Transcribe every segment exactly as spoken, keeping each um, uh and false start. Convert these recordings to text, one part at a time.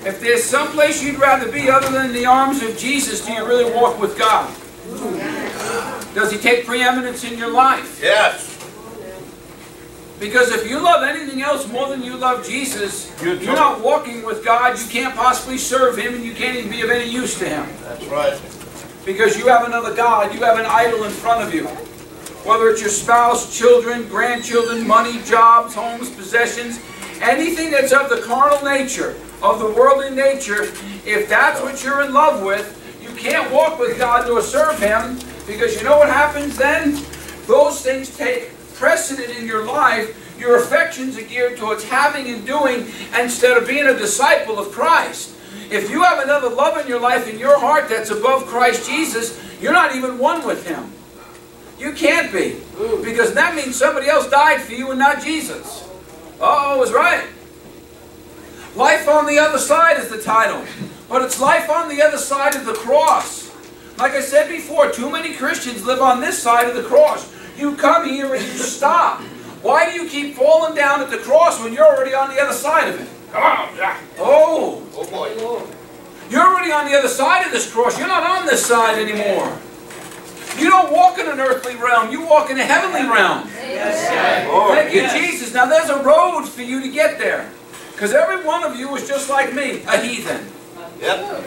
If there's some place you'd rather be other than the arms of Jesus, do you really walk with God? Does He take preeminence in your life? Yes. Because if you love anything else more than you love Jesus, you're not walking with God, you can't possibly serve Him, and you can't even be of any use to Him. That's right. Because you have another God, you have an idol in front of you. Whether it's your spouse, children, grandchildren, money, jobs, homes, possessions, anything that's of the carnal nature, of the worldly nature, if that's what you're in love with, you can't walk with God nor serve Him, because you know what happens then? Those things take precedent in your life. Your affections are geared towards having and doing instead of being a disciple of Christ. If you have another love in your life, in your heart, that's above Christ Jesus, you're not even one with Him. You can't be. Because that means somebody else died for you and not Jesus. Uh-oh, I was right. Life on the other side is the title. But it's life on the other side of the cross. Like I said before, too many Christians live on this side of the cross. You come here and you stop. Why do you keep falling down at the cross when you're already on the other side of it? Come on, Jack. Oh. Oh boy. You're already on the other side of this cross. You're not on this side anymore. You don't walk in an earthly realm. You walk in a heavenly realm. Yes. Thank you, Jesus. Now there's a road for you to get there. Because every one of you is just like me, a heathen. Yep.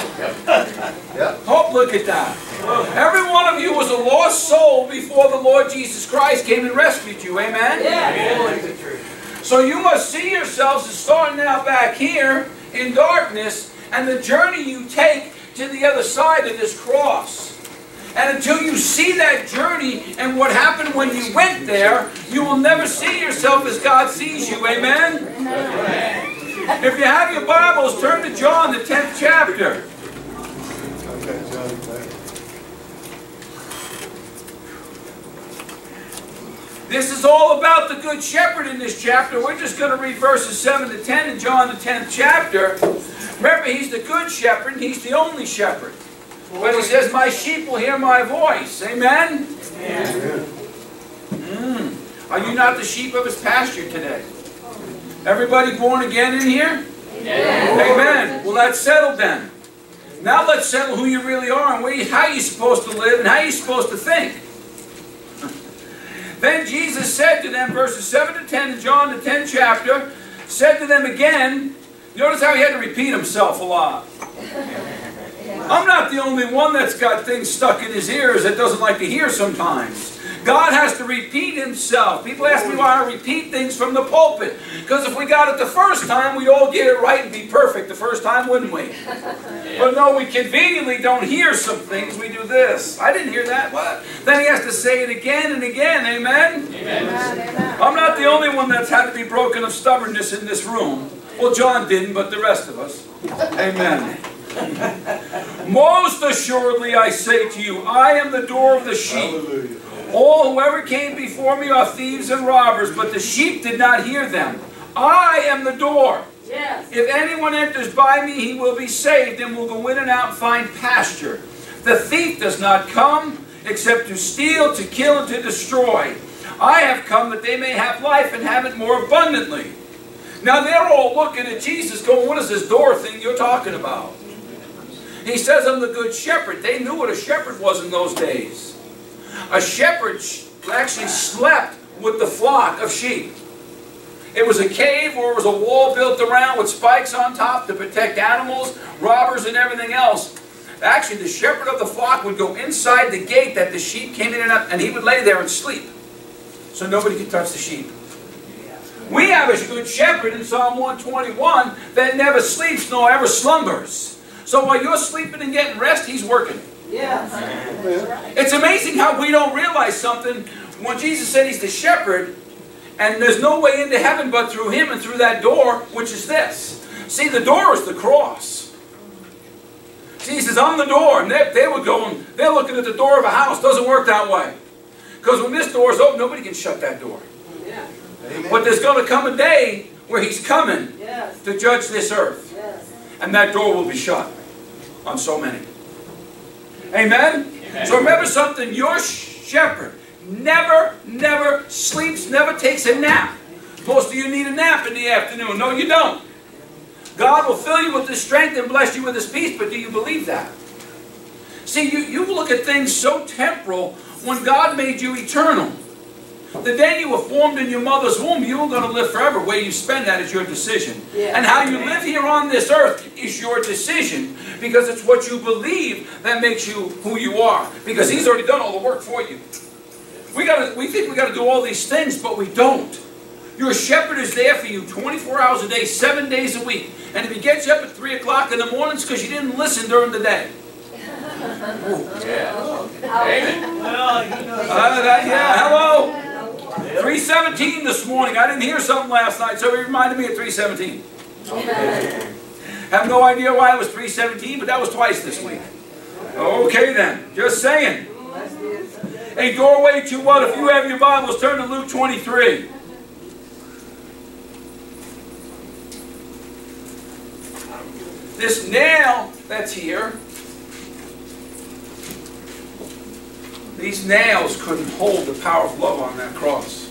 Yep. Oh, look at that. Every one of you was a lost soul before the Lord Jesus Christ came and rescued you. Amen? Yeah. So you must see yourselves as starting out back here in darkness, and the journey you take to the other side of this cross. And until you see that journey and what happened when you went there, you will never see yourself as God sees you. Amen? Amen. If you have your Bibles, turn to John, the tenth chapter. This is all about the Good Shepherd in this chapter. We're just going to read verses seven to ten in John, the tenth chapter. Remember, He's the Good Shepherd, and He's the only shepherd. But He says, my sheep will hear my voice. Amen? Amen. Mm. Are you not the sheep of His pasture today? Everybody born again in here? Amen. Amen. Well, that's settled then. Now let's settle who you really are and where you, how you're supposed to live and how you're supposed to think. Then Jesus said to them, verses seven to ten in John the tenth chapter, said to them again, notice how He had to repeat Himself a lot. I'm not the only one that's got things stuck in his ears that doesn't like to hear sometimes. God has to repeat Himself. People ask me why I repeat things from the pulpit. Because if we got it the first time, we'd all get it right and be perfect the first time, wouldn't we? But no, we conveniently don't hear some things. We do this. I didn't hear that. What? Then He has to say it again and again. Amen? Amen. Amen. I'm not the only one that's had to be broken of stubbornness in this room. Well, John didn't, but the rest of us. Amen. Most assuredly I say to you, I am the door of the sheep. Hallelujah. All whoever came before me are thieves and robbers, but the sheep did not hear them. I am the door. Yes. If anyone enters by me, he will be saved and will go in and out and find pasture. The thief does not come except to steal, to kill, and to destroy. I have come that they may have life and have it more abundantly. Now they're all looking at Jesus going, what is this door thing you're talking about? He says, I'm the good shepherd. They knew what a shepherd was in those days. A shepherd actually slept with the flock of sheep. It was a cave or it was a wall built around with spikes on top to protect animals, robbers, and everything else. Actually, the shepherd of the flock would go inside the gate that the sheep came in and out, and he would lay there and sleep. So nobody could touch the sheep. We have a good shepherd in Psalm one twenty-one that never sleeps nor ever slumbers. So while you're sleeping and getting rest, He's working. Yes. It's amazing how we don't realize something. When Jesus said He's the shepherd, and there's no way into heaven but through Him and through that door, which is this. See, the door is the cross. See, He says, I'm the door. And they, they were going, they're looking at the door of a house. Doesn't work that way. Because when this door is open, nobody can shut that door. Yeah. But there's going to come a day where He's coming yes. to judge this earth. Yes. And that door will be shut on so many. Amen? Amen? So remember something, your shepherd never, never sleeps, never takes a nap. Most of you need a nap in the afternoon. No, you don't. God will fill you with His strength and bless you with His peace, but do you believe that? See, you, you look at things so temporal when God made you eternal. The day you were formed in your mother's womb, you were going to live forever. Where you spend that is your decision. Yeah. And how you live here on this earth is your decision, because it's what you believe that makes you who you are. Because He's already done all the work for you. We got to, we think we got to do all these things, but we don't. Your shepherd is there for you twenty-four hours a day, seven days a week. And if He gets you up at three o'clock in the morning, it's because you didn't listen during the day. Yeah. Amen. Uh, that, yeah, hello. three seventeen this morning. I didn't hear something last night, so it reminded me of three seventeen. Have no idea why it was three seventeen, but that was twice this week. Okay then, just saying. A doorway to what? If you have your Bibles, turn to Luke twenty-three. This nail that's here, these nails couldn't hold the power of love on that cross.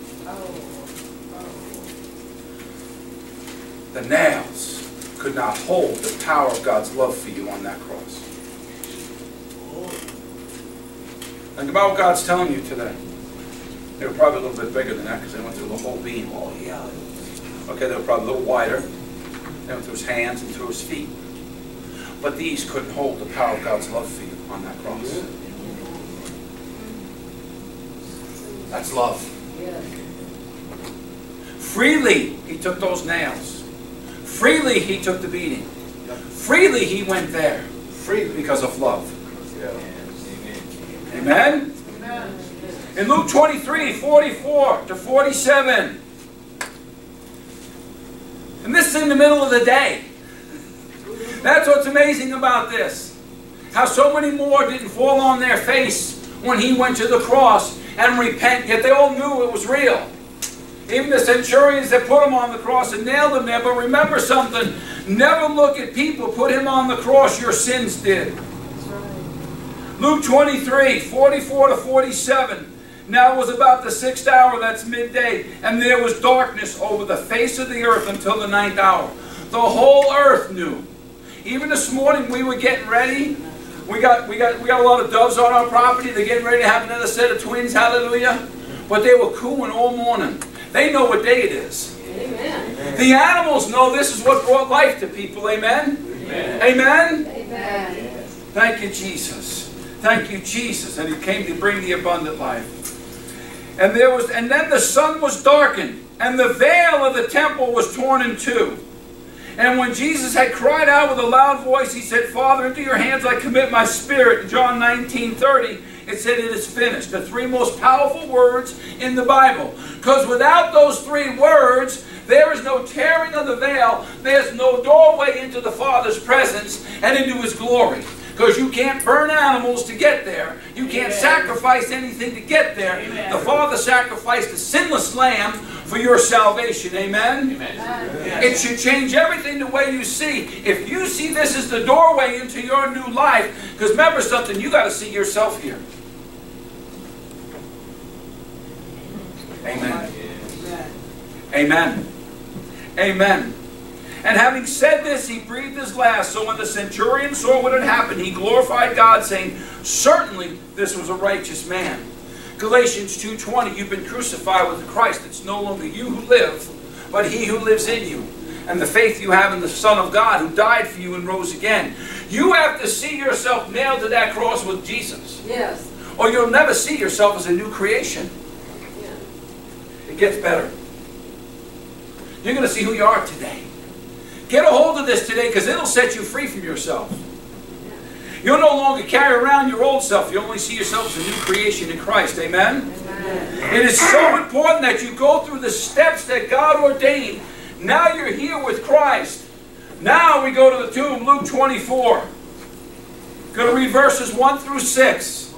The nails could not hold the power of God's love for you on that cross. Think about what God's telling you today. They were probably a little bit bigger than that because they went through the whole beam. Oh, yeah. Okay, they were probably a little wider. They went through His hands and through His feet. But these couldn't hold the power of God's love for you on that cross. That's love. Freely He took those nails. Freely He took the beating. Freely He went there. Freely because of love. Amen? Amen? In Luke twenty-three, forty-four to forty-seven. And this is in the middle of the day. That's what's amazing about this. How so many more didn't fall on their face when He went to the cross and repent, yet they all knew it was real. Even the centurions that put Him on the cross and nailed Him there. But remember something, never look at people, put Him on the cross, your sins did. Luke twenty-three, forty-four to forty-seven. Now it was about the sixth hour, that's midday, and there was darkness over the face of the earth until the ninth hour. The whole earth knew. Even this morning we were getting ready. We got, we got, we got a lot of doves on our property. They're getting ready to have another set of twins, hallelujah. But they were cooing all morning. They know what day it is. Amen. The animals know this is what brought life to people, amen? Amen? Amen? Amen. Thank you, Jesus. Thank you, Jesus. And He came to bring the abundant life. And there was, and then the sun was darkened, and the veil of the temple was torn in two. And when Jesus had cried out with a loud voice, He said, Father, into your hands I commit my spirit. In John nineteen thirty, it said, it is finished. The three most powerful words in the Bible. Because without those three words, there is no tearing of the veil. There's no doorway into the Father's presence and into His glory. Because you can't burn animals to get there. You can't Amen. Sacrifice anything to get there. Amen. The Father sacrificed a sinless lamb for your salvation. Amen? Amen? Amen. It should change everything the way you see. If you see this as the doorway into your new life, because remember something, you got to see yourself here. Amen. Amen. Amen. And having said this, He breathed His last. So when the centurion saw what had happened, he glorified God, saying, certainly this was a righteous man. Galatians two twenty, you've been crucified with Christ. It's no longer you who live, but He who lives in you. And the faith you have in the Son of God, who died for you and rose again. You have to see yourself nailed to that cross with Jesus. Yes. Or you'll never see yourself as a new creation. Yeah. It gets better. You're going to see who you are today. Get a hold of this today, because it'll set you free from yourself. You'll no longer carry around your old self. You only see yourself as a new creation in Christ. Amen? Amen? It is so important that you go through the steps that God ordained. Now you're here with Christ. Now we go to the tomb, Luke twenty-four. Going to read verses one through six.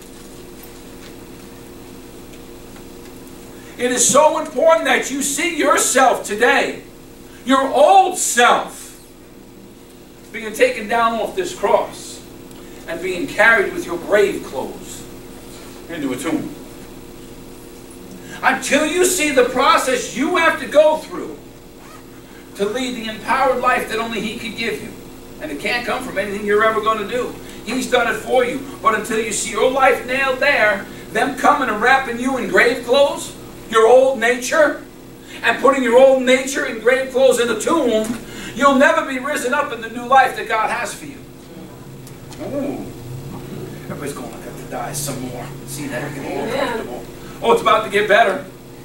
It is so important that you see yourself today. Your old self being taken down off this cross and being carried with your grave clothes into a tomb. Until you see the process you have to go through to lead the empowered life that only He could give you. And it can't come from anything you're ever going to do. He's done it for you. But until you see your life nailed there, them coming and wrapping you in grave clothes, your old nature, and putting your old nature in grave clothes in the tomb, you'll never be risen up in the new life that God has for you. Ooh. Everybody's going to have to die some more. See that? Get a little comfortable. Oh, it's about to get better.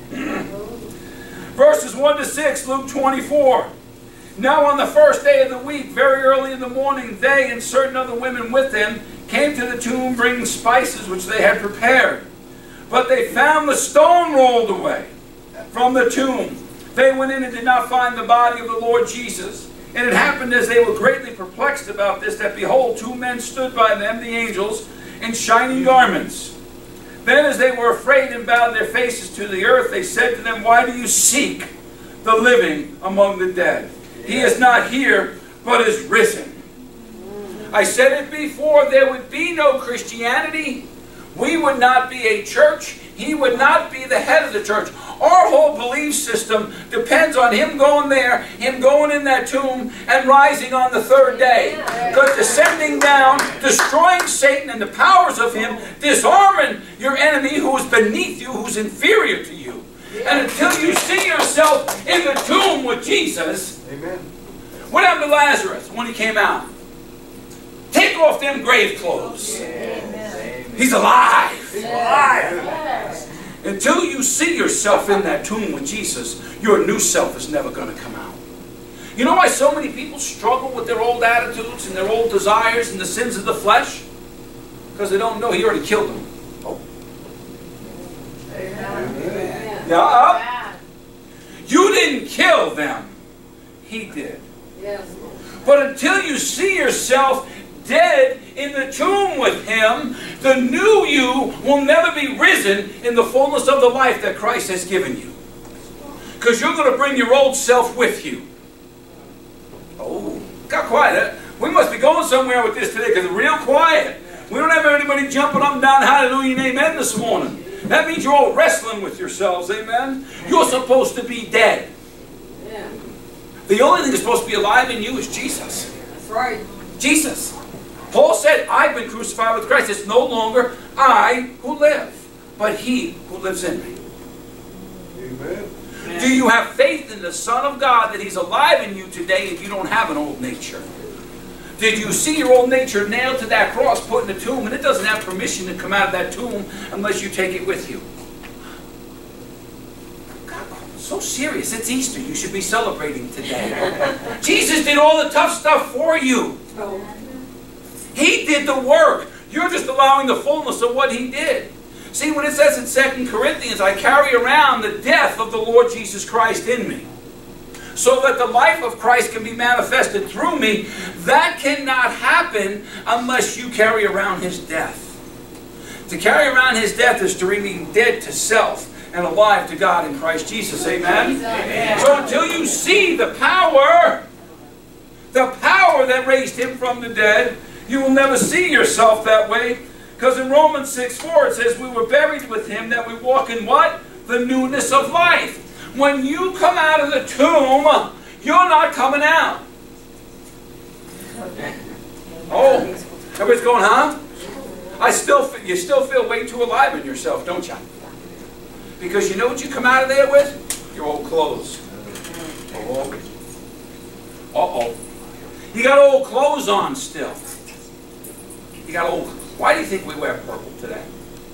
Verses one to six, Luke twenty-four. Now on the first day of the week, very early in the morning, they and certain other women with them came to the tomb bringing spices which they had prepared. But they found the stone rolled away from the tomb. They went in and did not find the body of the Lord Jesus. And it happened as they were greatly perplexed about this, that behold, two men stood by them, the angels, in shining garments. Then as they were afraid and bowed their faces to the earth, they said to them, why do you seek the living among the dead? He is not here, but is risen. I said it before, there would be no Christianity. We would not be a church. He would not be the head of the church. Our whole belief system depends on Him going there, Him going in that tomb, and rising on the third day. Because descending down, destroying Satan and the powers of him, disarming your enemy who is beneath you, who's inferior to you. And until you see yourself in the tomb with Jesus, amen. What happened to Lazarus when he came out? Take off them grave clothes. Amen. He's alive. He's alive. Yes. Until you see yourself in that tomb with Jesus, your new self is never going to come out. You know why so many people struggle with their old attitudes and their old desires and the sins of the flesh? Because they don't know He already killed them. Oh. Amen. Yeah. You didn't kill them. He did. Yes. But until you see yourself dead in the tomb with Him, the new you will never be risen in the fullness of the life that Christ has given you. Because you're going to bring your old self with you. Oh, got quiet. We must be going somewhere with this today because it's real quiet. We don't have anybody jumping up and down, hallelujah and amen this morning. That means you're all wrestling with yourselves, amen? You're supposed to be dead. Yeah. The only thing that's supposed to be alive in you is Jesus. That's right. Jesus. Paul said, I've been crucified with Christ. It's no longer I who live, but He who lives in me. Amen. Do you have faith in the Son of God that He's alive in you today and you don't have an old nature? Did you see your old nature nailed to that cross, put in the tomb, and it doesn't have permission to come out of that tomb unless you take it with you? God, so serious. It's Easter. You should be celebrating today. Jesus did all the tough stuff for you. He did the work. You're just allowing the fullness of what He did. See, when it says in Second Corinthians, I carry around the death of the Lord Jesus Christ in me, so that the life of Christ can be manifested through me, that cannot happen unless you carry around His death. To carry around His death is to remain dead to self and alive to God in Christ Jesus. Amen? Amen. So until you see the power, the power that raised Him from the dead, you will never see yourself that way. Because in Romans six four it says, we were buried with Him that we walk in what? The newness of life. When you come out of the tomb, you're not coming out. Oh, everybody's going, huh? I still, feel, you still feel way too alive in yourself, don't you? Because you know what you come out of there with? Your old clothes. Uh-oh. Uh-oh. You got old clothes on still. You got old. Why do you think we wear purple today?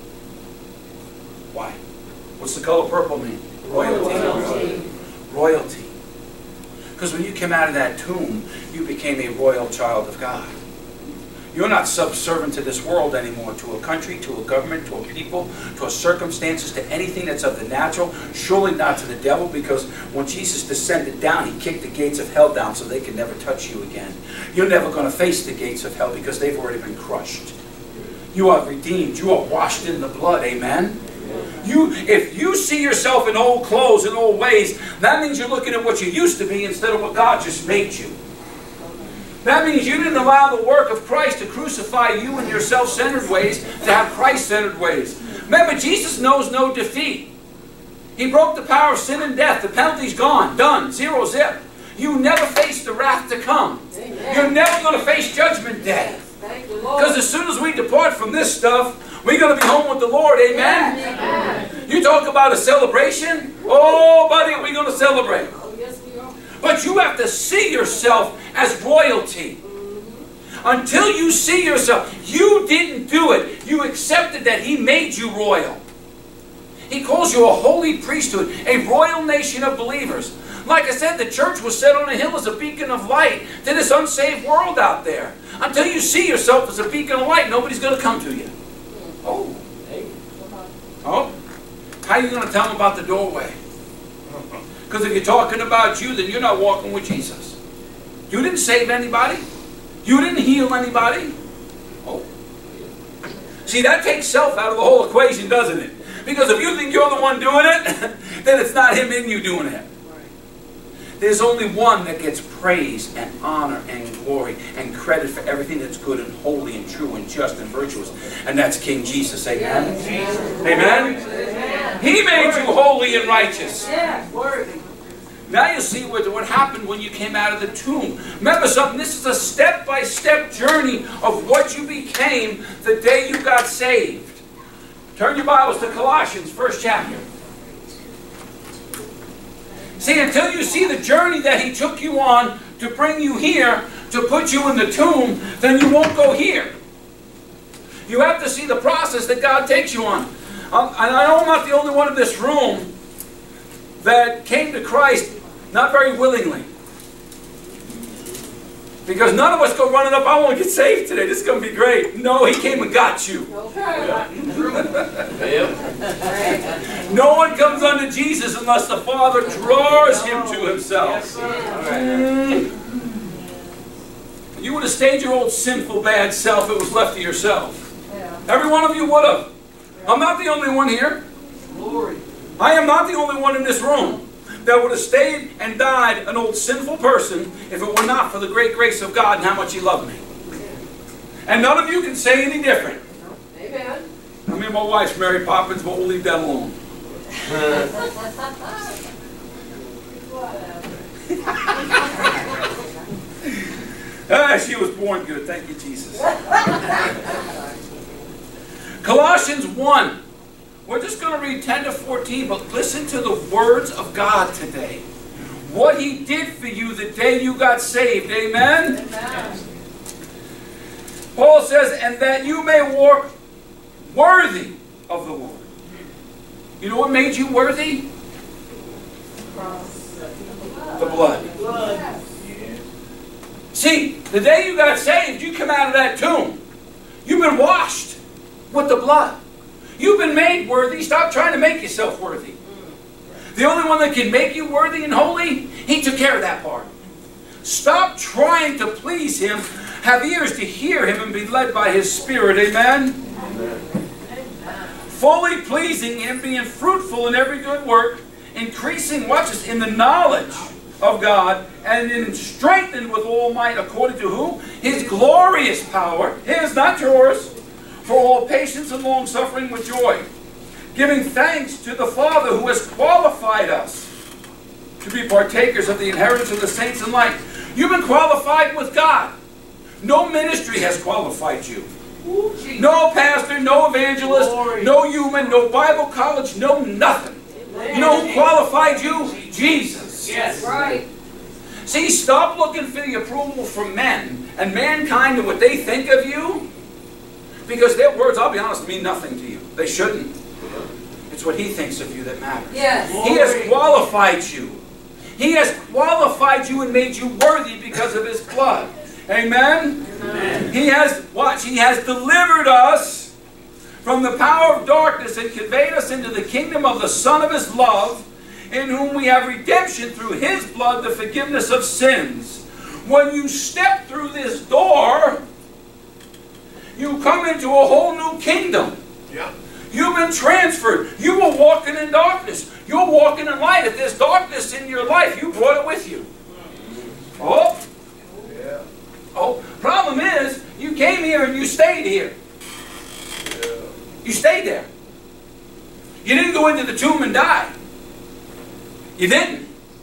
Why? What's the color purple mean? Royalty. Royalty. Royalty. Because when you came out of that tomb, you became a royal child of God. You're not subservient to this world anymore, to a country, to a government, to a people, to a circumstances, to anything that's of the natural, surely not to the devil, because when Jesus descended down, He kicked the gates of hell down so they could never touch you again. You're never going to face the gates of hell because they've already been crushed. You are redeemed. You are washed in the blood. Amen? You, if you see yourself in old clothes and old ways, that means you're looking at what you used to be instead of what God just made you. That means you didn't allow the work of Christ to crucify you in your self-centered ways to have Christ-centered ways. Remember, Jesus knows no defeat. He broke the power of sin and death. The penalty's gone. Done. Zero zip. you never face the wrath to come. Amen. You're never going to face judgment day. Because as soon as we depart from this stuff, we're going to be home with the Lord. Amen? Amen. You talk about a celebration. Oh, buddy, we're going to celebrate. Oh, yes, we are. But you have to see yourself as royalty. Until you see yourself, you didn't do it. You accepted that He made you royal. He calls you a holy priesthood, a royal nation of believers. Like I said, the church was set on a hill as a beacon of light to this unsaved world out there. Until you see yourself as a beacon of light, nobody's going to come to you. Oh. Oh. How are you going to tell them about the doorway? Because if you're talking about you, then you're not walking with Jesus. You didn't save anybody. You didn't heal anybody. Oh. See, that takes self out of the whole equation, doesn't it? Because if you think you're the one doing it, then it's not Him in you doing it. There's only one that gets praise and honor and glory and credit for everything that's good and holy and true and just and virtuous. And that's King Jesus. Amen? Amen? Amen? He made you holy and righteous. Now you see what, what happened when you came out of the tomb. Remember something, this is a step-by-step journey of what you became the day you got saved. Turn your Bibles to Colossians, first chapter. See, until you see the journey that He took you on to bring you here, to put you in the tomb, then you won't go here. You have to see the process that God takes you on. Um, and I know I'm not the only one in this room that came to Christ not very willingly. Because none of us go running up, I want to get saved today, this is going to be great. No, He came and got you. Okay. No one comes unto Jesus unless the Father draws him to Himself. Mm. You would have stayed your old sinful bad self, it was left to yourself. Every one of you would have. I'm not the only one here. I am not the only one in this room that would have stayed and died an old sinful person if it were not for the great grace of God and how much He loved me. And none of you can say any different. Amen. I mean, my wife's Mary Poppins, but we'll leave that alone. Ah, she was born good. Thank you, Jesus. Colossians one. We're just going to read ten to fourteen, but listen to the words of God today. What He did for you the day you got saved. Amen? Amen. Paul says, and that you may walk worthy of the Lord. You know what made you worthy? The blood. See, the day you got saved, you come out of that tomb. You've been washed with the blood. You've been made worthy. Stop trying to make yourself worthy. The only one that can make you worthy and holy, He took care of that part. Stop trying to please Him. Have ears to hear Him and be led by His Spirit. Amen? Amen. Fully pleasing Him, being fruitful in every good work, increasing, watch this, in the knowledge of God, and in strengthened with all might according to who? His glorious power. His, not yours. For all patience and long suffering with joy, giving thanks to the Father who has qualified us to be partakers of the inheritance of the saints in light. You've been qualified with God. No ministry has qualified you. No pastor, no evangelist, no human, no Bible college, no nothing. You know who qualified you? Jesus. Yes. Right. See, stop looking for the approval from men and mankind and what they think of you. Because their words, I'll be honest, mean nothing to you. They shouldn't. It's what He thinks of you that matters. Yes. He has qualified you. He has qualified you and made you worthy because of His blood. Amen? Amen. He has, watch, He has delivered us from the power of darkness and conveyed us into the kingdom of the Son of His love, in whom we have redemption through His blood, the forgiveness of sins. When you step through this door, you come into a whole new kingdom. Yeah. You've been transferred. You were walking in darkness. You're walking in light. If there's darkness in your life, you brought it with you. Oh. Yeah. Oh. Problem is, you came here and you stayed here. Yeah. You stayed there. You didn't go into the tomb and die. You didn't.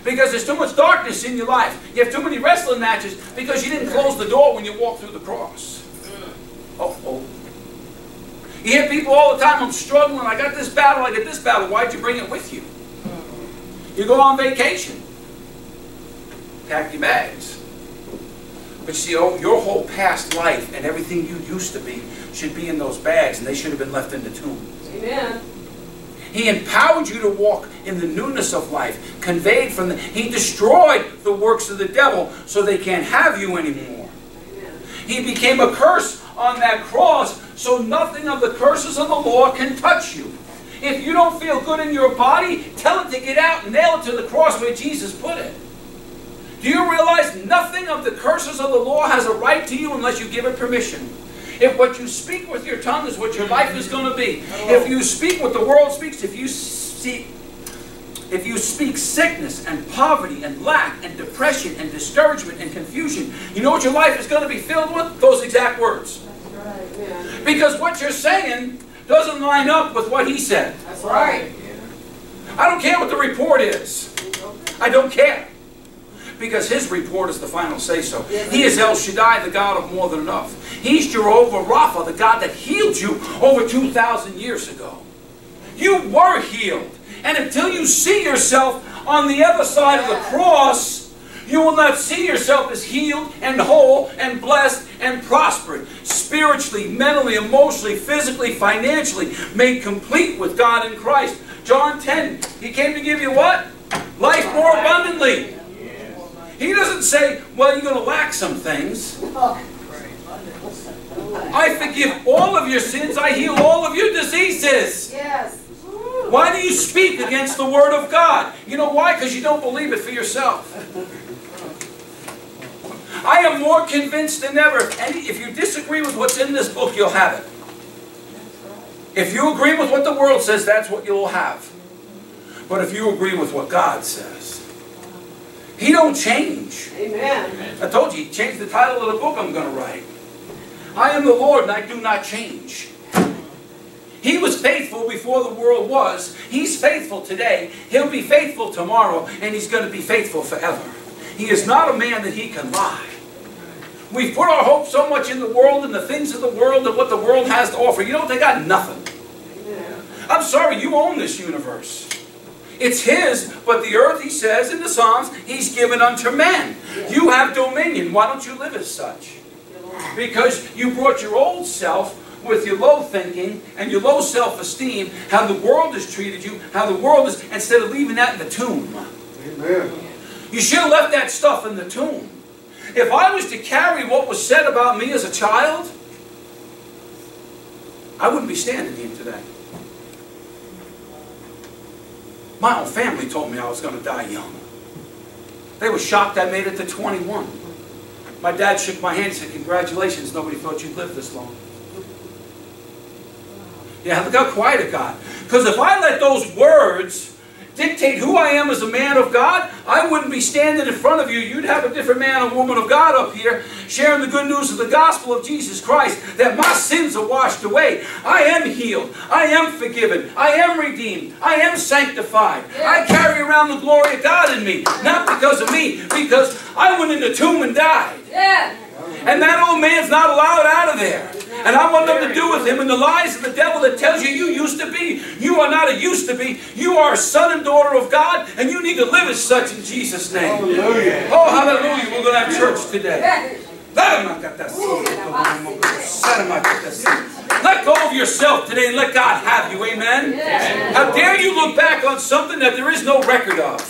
Because there's too much darkness in your life. You have too many wrestling matches because you didn't close the door when you walked through the cross. Oh, oh. You hear people all the time, I'm struggling, I got this battle, I got this battle. Why'd you bring it with you? You go on vacation. Pack your bags. But you see, oh, your whole past life and everything you used to be should be in those bags, and they should have been left in the tomb. Amen. He empowered you to walk in the newness of life, conveyed from the... He destroyed the works of the devil so they can't have you anymore. Amen. He became a curse on that cross so nothing of the curses of the law can touch you. If you don't feel good in your body, tell it to get out and nail it to the cross where Jesus put it. Do you realize nothing of the curses of the law has a right to you unless you give it permission? If what you speak with your tongue is what your life is going to be, if you speak what the world speaks, if you see, if you speak sickness and poverty and lack and depression and discouragement and confusion, you know what your life is going to be filled with? Those exact words. That's right. Yeah. Because what you're saying doesn't line up with what he said. That's right. I don't care what the report is. I don't care. Because his report is the final say-so. He is El Shaddai, the God of more than enough. He's Jehovah Rapha, the God that healed you over two thousand years ago. You were healed. And until you see yourself on the other side of the cross, you will not see yourself as healed and whole and blessed and prospered. Spiritually, mentally, emotionally, physically, financially, made complete with God in Christ. John ten, He came to give you what? Life more abundantly. He doesn't say, well, you're going to lack some things. I forgive all of your sins. I heal all of your diseases. Yes. Why do you speak against the Word of God? You know why? Because you don't believe it for yourself. I am more convinced than ever. And if you disagree with what's in this book, you'll have it. If you agree with what the world says, that's what you'll have. But if you agree with what God says, He don't change. Amen. I told you, He changed the title of the book I'm going to write. I am the Lord and I do not change. He was faithful before the world was. He's faithful today. He'll be faithful tomorrow. And He's going to be faithful forever. He is not a man that He can lie. We've put our hope so much in the world and the things of the world and what the world has to offer. You know, they got nothing. I'm sorry, you own this universe. It's His, but the earth, He says in the Psalms, He's given unto men. You have dominion. Why don't you live as such? Because you brought your old self with your low thinking and your low self-esteem, how the world has treated you, how the world is, instead of leaving that in the tomb. Amen. You should have left that stuff in the tomb. If I was to carry what was said about me as a child, I wouldn't be standing here today. My own family told me I was going to die young. They were shocked I made it to twenty-one. My dad shook my hand and said, congratulations, nobody thought you'd live this long. Yeah, look how quiet it got. Because if I let those words dictate who I am as a man of God, I wouldn't be standing in front of you. You'd have a different man or woman of God up here sharing the good news of the gospel of Jesus Christ, that my sins are washed away. I am healed. I am forgiven. I am redeemed. I am sanctified. I carry around the glory of God in me. Not because of me, because I went in the tomb and died. Yeah. And that old man's not allowed out of there. And I want nothing to do with him and the lies of the devil that tells you you used to be. You are not a used to be. You are a son and daughter of God, and you need to live as such in Jesus' name. Hallelujah. Oh, hallelujah. We're going to have church today. Let go of yourself today and let God have you. Amen? How dare you look back on something that there is no record of?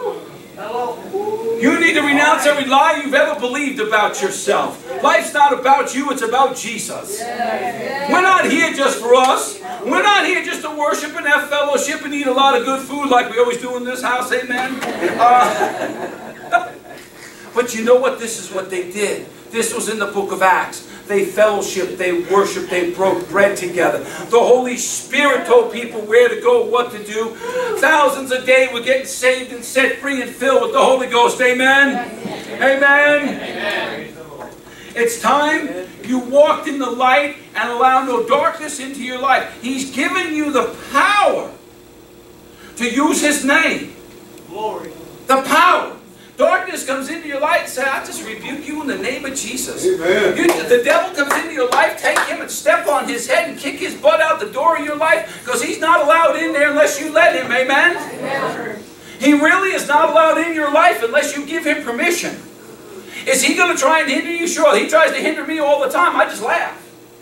You need to renounce every lie you've ever believed about yourself. Life's not about you, it's about Jesus. We're not here just for us. We're not here just to worship and have fellowship and eat a lot of good food like we always do in this house, amen? Uh, but you know what? This is what they did. This was in the book of Acts. They fellowshiped, they worshiped, they broke bread together. The Holy Spirit told people where to go, what to do. Thousands a day were getting saved and set free and filled with the Holy Ghost. Amen? Amen? Amen. It's time you walked in the light and allowed no darkness into your life. He's given you the power to use His name. Glory. The power. Darkness comes into your life and say, I just rebuke you in the name of Jesus. Amen. You, the devil comes into your life, take him and step on his head and kick his butt out the door of your life, because he's not allowed in there unless you let him. Amen? Amen. He really is not allowed in your life unless you give him permission. Is he going to try and hinder you? Sure, he tries to hinder me all the time. I just laugh.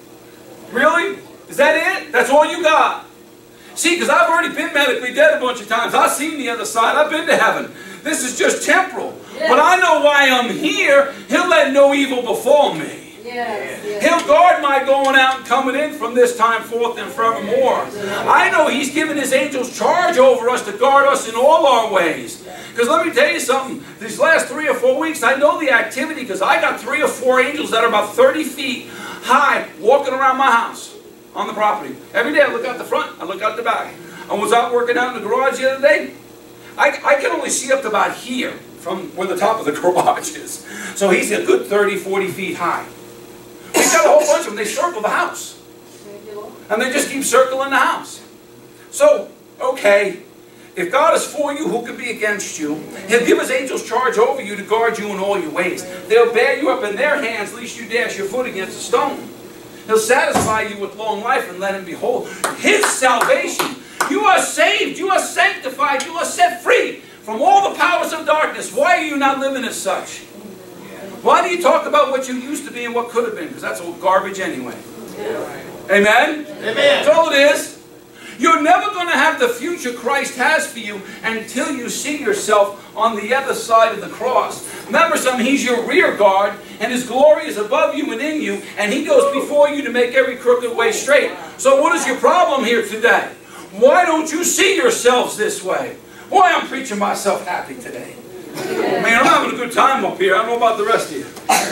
Really? Is that it? That's all you got? See, because I've already been medically dead a bunch of times. I've seen the other side. I've been to heaven. This is just temporal. Yes. But I know why I'm here. He'll let no evil befall me. Yes. Yes. He'll guard my going out and coming in from this time forth and forevermore. I know He's given His angels charge over us to guard us in all our ways. Because let me tell you something. These last three or four weeks, I know the activity because I got three or four angels that are about thirty feet high walking around my house on the property. Every day I look out the front, I look out the back. I was out working out in the garage the other day. I, I can only see up to about here from where the top of the garage is. So he's a good thirty, forty feet high. We've got a whole bunch of them. They circle the house. And they just keep circling the house. So, okay, if God is for you, who can be against you? He'll give His angels charge over you to guard you in all your ways. They'll bear you up in their hands, lest you dash your foot against a stone. He'll satisfy you with long life and let Him behold His salvation. You are saved. You are sanctified. You are set free from all the powers of darkness. Why are you not living as such? Why do you talk about what you used to be and what could have been? Because that's all garbage anyway. Amen? Amen. That's all it is. You're never going to have the future Christ has for you until you see yourself on the other side of the cross. Remember something, He's your rear guard, and His glory is above you and in you, and He goes before you to make every crooked way straight. So what is your problem here today? Why don't you see yourselves this way? Why, I'm preaching myself happy today. Man, I'm having a good time up here. I don't know about the rest of you.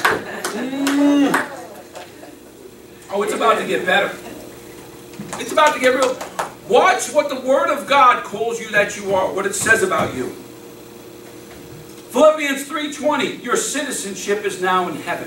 Mm. Oh, it's about to get better. It's about to get real. Watch what the Word of God calls you that you are, what it says about you. Philippians three twenty, your citizenship is now in heaven.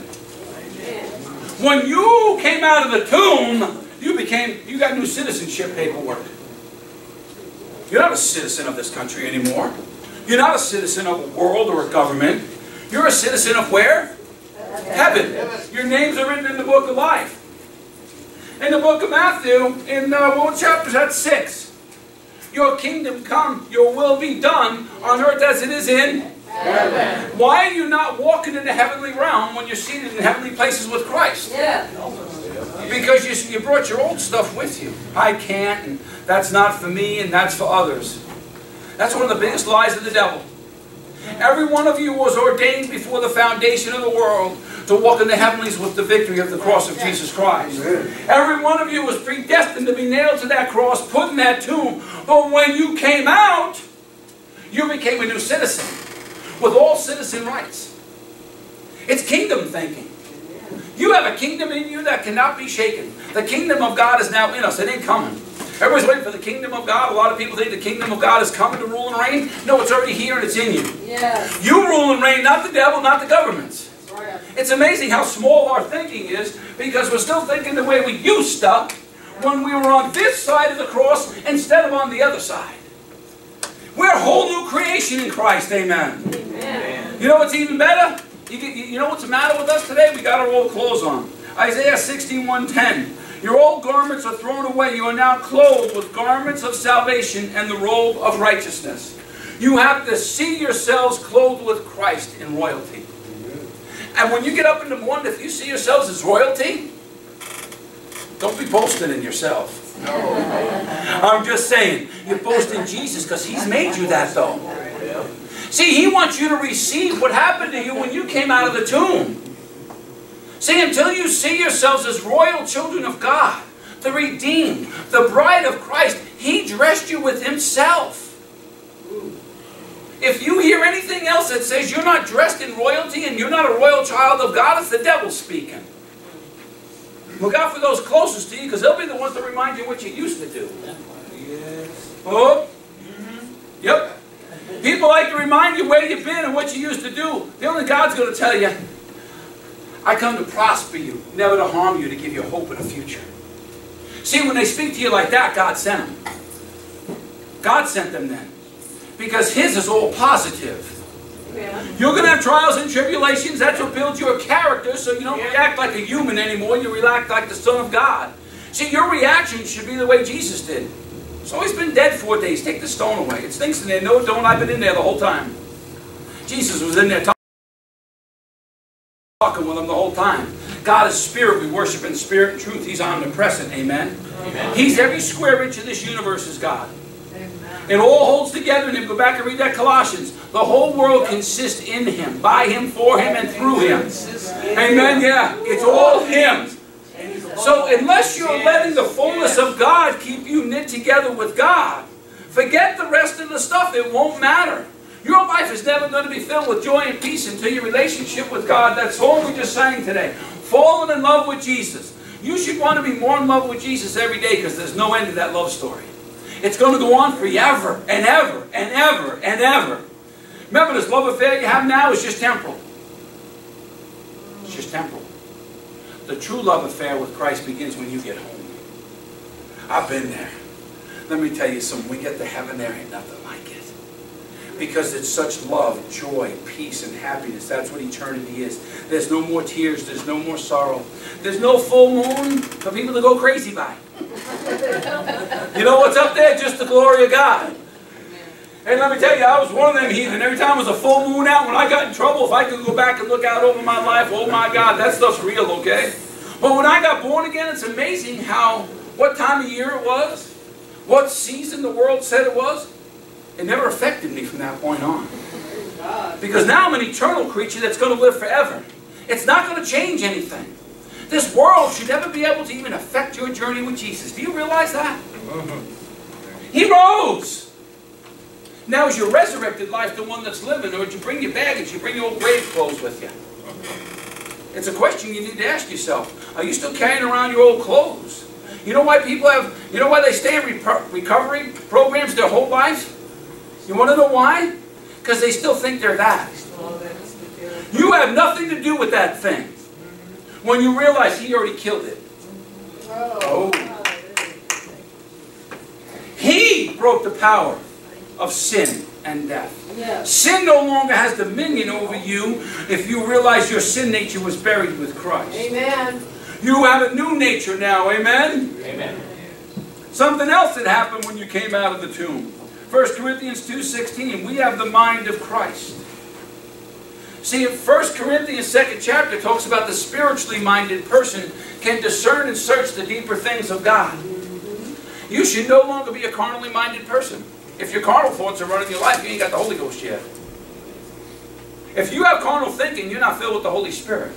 When you came out of the tomb, you became, you got new citizenship paperwork. You're not a citizen of this country anymore. You're not a citizen of a world or a government. You're a citizen of where? Heaven. Your names are written in the book of life. In the book of Matthew, in uh, what chapter is that? Six. Your kingdom come, your will be done on earth as it is in heaven. Why are you not walking in the heavenly realm when you're seated in heavenly places with Christ? Yeah. Because you, you brought your old stuff with you. I can't, and that's not for me, and that's for others. That's one of the biggest lies of the devil. Every one of you was ordained before the foundation of the world to walk in the heavenlies with the victory of the cross of Jesus Christ. Every one of you was predestined to be nailed to that cross, put in that tomb. But when you came out, you became a new citizen with all citizen rights. It's kingdom thinking. You have a kingdom in you that cannot be shaken. The kingdom of God is now in us. It ain't coming. Everybody's waiting for the kingdom of God. A lot of people think the kingdom of God is coming to rule and reign. No, it's already here and it's in you. Yes. You rule and reign, not the devil, not the governments. Right. It's amazing how small our thinking is because we're still thinking the way we used to when we were on this side of the cross instead of on the other side. We're a whole new creation in Christ. Amen. Amen. You know what's even better? You, you know what's the matter with us today? We got our old clothes on. Isaiah sixty-one ten. Your old garments are thrown away. You are now clothed with garments of salvation and the robe of righteousness. You have to see yourselves clothed with Christ in royalty. And when you get up in the morning, if you see yourselves as royalty, don't be boasting in yourself. No. I'm just saying, you boast in Jesus because He's made you that though. See, He wants you to receive what happened to you when you came out of the tomb. See, until you see yourselves as royal children of God, the redeemed, the bride of Christ, He dressed you with Himself. If you hear anything else that says you're not dressed in royalty and you're not a royal child of God, it's the devil speaking. Look out for those closest to you because they'll be the ones to remind you what you used to do. Yes. Oh, mm-hmm. Yep. People like to remind you where you've been and what you used to do. The only God's going to tell you, I come to prosper you, never to harm you, to give you hope in the future. See, when they speak to you like that, God sent them. God sent them then. Because His is all positive. Amen. You're going to have trials and tribulations. That's what builds your character, so you don't react like a human anymore. You react like the Son of God. See, your reaction should be the way Jesus did. So he's been dead four days. Take the stone away. It stinks in there. No, don't. I've been in there the whole time. Jesus was in there talking with them the whole time. God is spirit. We worship in spirit and truth. He's omnipresent. Amen? Amen. He's every square inch of this universe is God. Amen. It all holds together in him. Go back and read that Colossians. The whole world consists in him, by him, for him, and through him. Amen? Yeah. It's all him. So unless you're letting the fullness of God keep you knit together with God, forget the rest of the stuff. It won't matter. Your life is never going to be filled with joy and peace until your relationship with God. That's all we just sang today. Falling in love with Jesus. You should want to be more in love with Jesus every day because there's no end to that love story. It's going to go on forever and ever and ever and ever. Remember, this love affair you have now is just temporal. It's just temporal. The true love affair with Christ begins when you get home. I've been there. Let me tell you something. We get to heaven, there ain't nothing like it. Because it's such love, joy, peace, and happiness. That's what eternity is. There's no more tears. There's no more sorrow. There's no full moon for people to go crazy by. You know what's up there? Just the glory of God. And let me tell you, I was one of them heathen. Every time there was a full moon out, when I got in trouble, if I could go back and look out over my life, oh my God, that stuff's real, okay? But when I got born again, it's amazing how, what time of year it was, what season the world said it was, it never affected me from that point on. Because now I'm an eternal creature that's going to live forever. It's not going to change anything. This world should never be able to even affect your journey with Jesus. Do you realize that? He rose. Now is your resurrected life the one that's living, or did you bring your baggage, you bring your old grave clothes with you? It's a question you need to ask yourself. Are you still carrying around your old clothes? You know why people have, you know why they stay in recovery programs their whole life? You want to know why? Because they still think they're that. You have nothing to do with that thing. When you realize he already killed it. Oh. He broke the power of sin and death. Yes. Sin no longer has dominion over you if you realize your sin nature was buried with Christ. Amen. You have a new nature now. Amen? Amen. Something else that happened when you came out of the tomb. First Corinthians two sixteen, we have the mind of Christ. See, First Corinthians second chapter talks about the spiritually minded person can discern and search the deeper things of God. You should no longer be a carnally minded person. If your carnal thoughts are running your life, you ain't got the Holy Ghost yet. If you have carnal thinking, you're not filled with the Holy Spirit.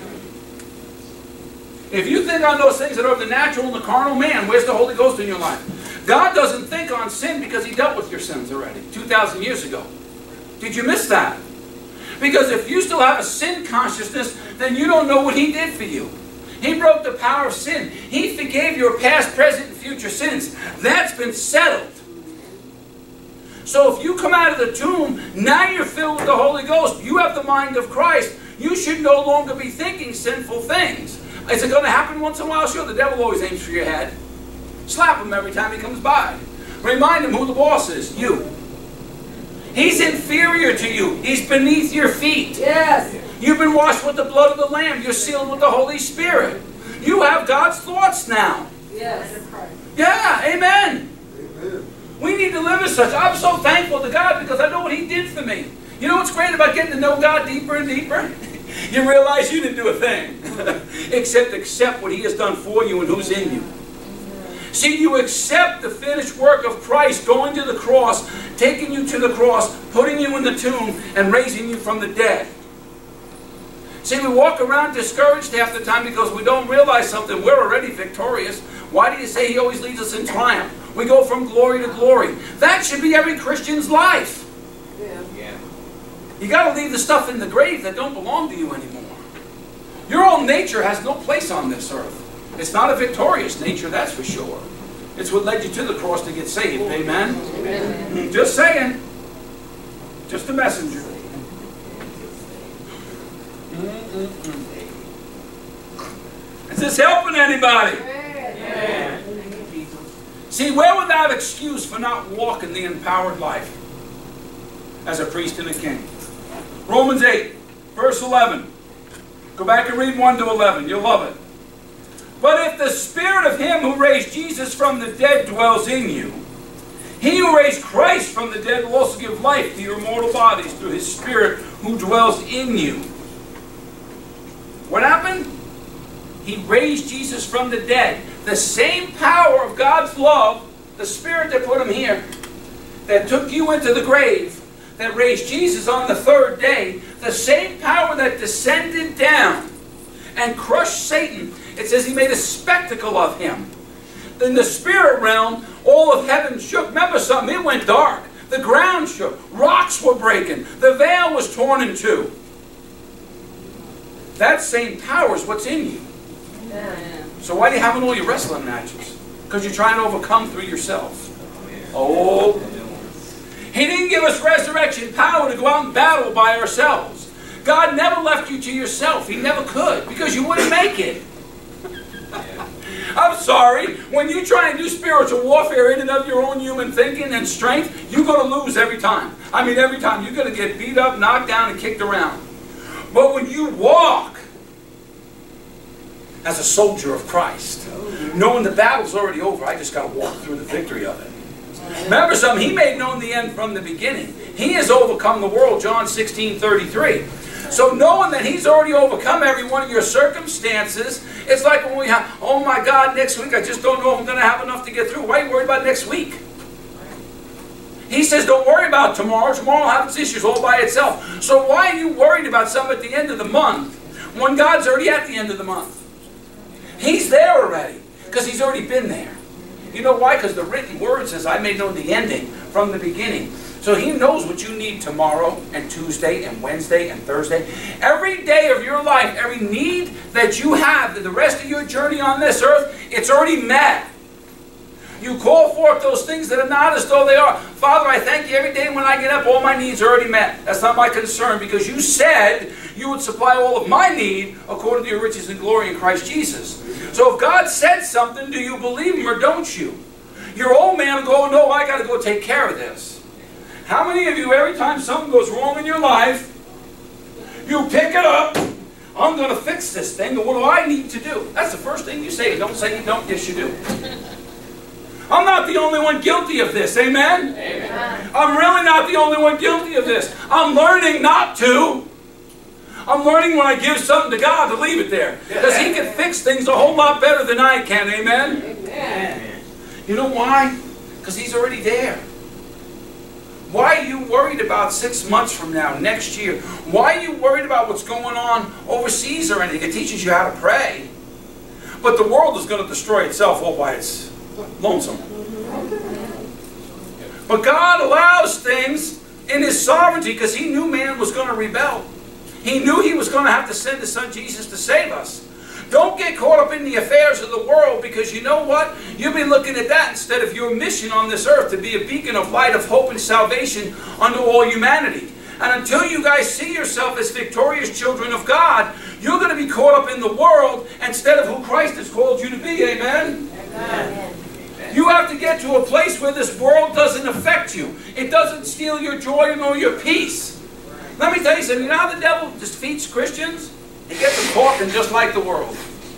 If you think on those things that are of the natural and the carnal, man, where's the Holy Ghost in your life? God doesn't think on sin because he dealt with your sins already, two thousand years ago. Did you miss that? Because if you still have a sin consciousness, then you don't know what he did for you. He broke the power of sin. He forgave your past, present, and future sins. That's been settled. So if you come out of the tomb, now you're filled with the Holy Ghost. You have the mind of Christ. You should no longer be thinking sinful things. Is it going to happen once in a while? Sure, the devil always aims for your head. Slap him every time he comes by. Remind him who the boss is. You. He's inferior to you. He's beneath your feet. Yes. You've been washed with the blood of the Lamb. You're sealed with the Holy Spirit. You have God's thoughts now. Yes. Yeah, amen. Amen. We need to live as such. I'm so thankful to God because I know what he did for me. You know what's great about getting to know God deeper and deeper? You realize you didn't do a thing except accept what he has done for you and who's in you. See, you accept the finished work of Christ going to the cross, taking you to the cross, putting you in the tomb, and raising you from the dead. See, we walk around discouraged half the time because we don't realize something. We're already victorious. Why do you say he always leads us in triumph? We go from glory to glory. That should be every Christian's life. Yeah. Yeah. You got to leave the stuff in the grave that don't belong to you anymore. Your own nature has no place on this earth. It's not a victorious nature, that's for sure. It's what led you to the cross to get saved. Amen? Amen. Just saying. Just a messenger. Mm-mm-mm. Is this helping anybody? Amen. See, we're without excuse for not walking the empowered life as a priest and a king. Romans eight, verse eleven. Go back and read one to eleven. You'll love it. But if the Spirit of Him who raised Jesus from the dead dwells in you, He who raised Christ from the dead will also give life to your mortal bodies through His Spirit who dwells in you. What happened? He raised Jesus from the dead. The same power of God's love, the Spirit that put Him here, that took you into the grave, that raised Jesus on the third day, the same power that descended down and crushed Satan. It says He made a spectacle of Him. In the spirit realm, all of heaven shook. Remember something, it went dark. The ground shook. Rocks were breaking. The veil was torn in two. That same power is what's in you. So why are you having all your wrestling matches? Because you're trying to overcome through yourself. Oh. He didn't give us resurrection power to go out and battle by ourselves. God never left you to yourself. He never could, because you wouldn't make it. I'm sorry, when you try and do spiritual warfare in and of your own human thinking and strength, you're going to lose every time. I mean, every time. You're going to get beat up, knocked down, and kicked around. But when you walk as a soldier of Christ, knowing the battle's already over, I just got to walk through the victory of it. Remember something, He made known the end from the beginning. He has overcome the world, John sixteen thirty-three. So knowing that He's already overcome every one of your circumstances, it's like when we have, oh my God, next week I just don't know if I'm going to have enough to get through. Why are you worried about next week? He says don't worry about tomorrow. Tomorrow will have its issues all by itself. So why are you worried about something at the end of the month when God's already at the end of the month? He's there already, because He's already been there. You know why? Because the written word says, I may know the ending from the beginning. So He knows what you need tomorrow and Tuesday and Wednesday and Thursday. Every day of your life, every need that you have, the rest of your journey on this earth, it's already met. You call forth those things that are not as though they are. Father, I thank You every day when I get up, all my needs are already met. That's not my concern, because You said You would supply all of my need according to Your riches and glory in Christ Jesus. So if God said something, do you believe Him or don't you? Your old man will go, no, I got to go take care of this. How many of you, every time something goes wrong in your life, you pick it up, I'm going to fix this thing, and what do I need to do? That's the first thing you say. Don't say you don't, yes you do. I'm not the only one guilty of this, amen? Amen. I'm really not the only one guilty of this. I'm learning not to. I'm learning when I give something to God to leave it there. Because He can fix things a whole lot better than I can, amen? Amen. You know why? Because He's already there. Why are you worried about six months from now, next year? Why are you worried about what's going on overseas or anything? It teaches you how to pray. But the world is going to destroy itself all by its lonesome. But God allows things in His sovereignty because He knew man was going to rebel. He knew He was going to have to send His Son Jesus to save us. Don't get caught up in the affairs of the world, because you know what? You'll be looking at that instead of your mission on this earth to be a beacon of light of hope and salvation unto all humanity. And until you guys see yourself as victorious children of God, you're going to be caught up in the world instead of who Christ has called you to be. Amen? Amen. You have to get to a place where this world doesn't affect you. It doesn't steal your joy nor your peace. Let me tell you something. You know how the devil defeats Christians? He gets them talking just like the world.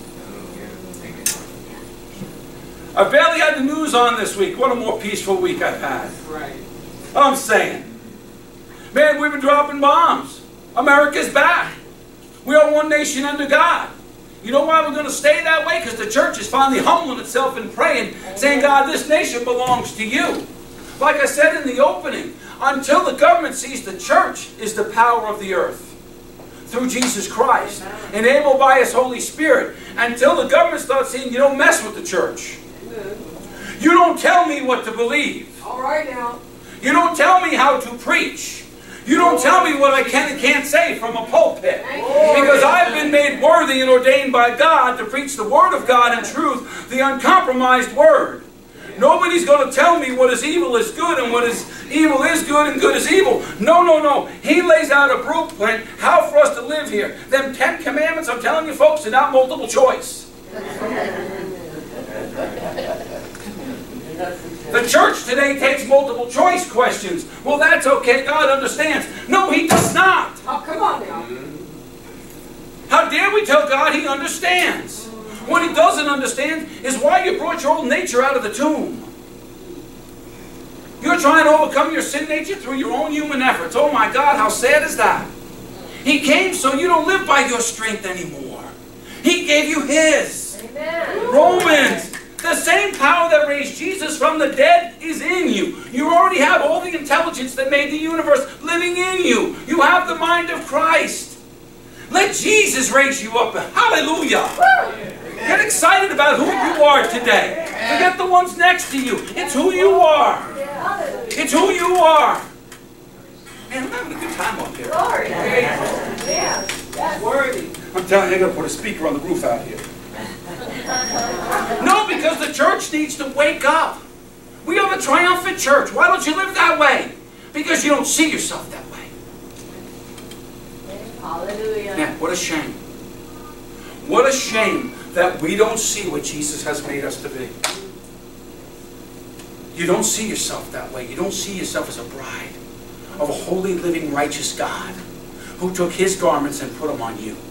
I barely had the news on this week. What a more peaceful week I've had. Right. I'm saying. Man, we've been dropping bombs. America's back. We are one nation under God. You know why we're going to stay that way? Because the church is finally humbling itself and praying, saying, God, this nation belongs to You. Like I said in the opening, until the government sees the church is the power of the earth through Jesus Christ, enabled by His Holy Spirit, until the government starts seeing you don't mess with the church. You don't tell me what to believe. All right now. You don't tell me how to preach. You don't tell me what I can and can't say from a pulpit. Because I've been made worthy and ordained by God to preach the Word of God in truth, the uncompromised Word. Nobody's going to tell me what is evil is good and what is evil is good and good is evil. No, no, no. He lays out a blueprint how for us to live here. Them Ten Commandments, I'm telling you folks, are not multiple choice. The church today takes multiple choice questions. Well, that's okay. God understands. No, He does not. Oh, come on now. How dare we tell God He understands? What He doesn't understand is why you brought your old nature out of the tomb. You're trying to overcome your sin nature through your own human efforts. Oh my God, how sad is that? He came so you don't live by your strength anymore. He gave you His. Amen. Romans, the same power that raised Jesus from the dead is in you. You already have all the intelligence that made the universe living in you. You have the mind of Christ. Let Jesus raise you up. Hallelujah. Get excited about who you are today. Forget the ones next to you. It's who you are. It's who you are. Man, I'm having a good time up here. Glory. Yeah. That's worthy. I'm telling you, I got to put a speaker on the roof out here. No, because the church needs to wake up. We are the triumphant church. Why don't you live that way? Because you don't see yourself that way. Hallelujah. Yeah, what a shame. What a shame that we don't see what Jesus has made us to be. You don't see yourself that way. You don't see yourself as a bride of a holy, living, righteous God who took His garments and put them on you.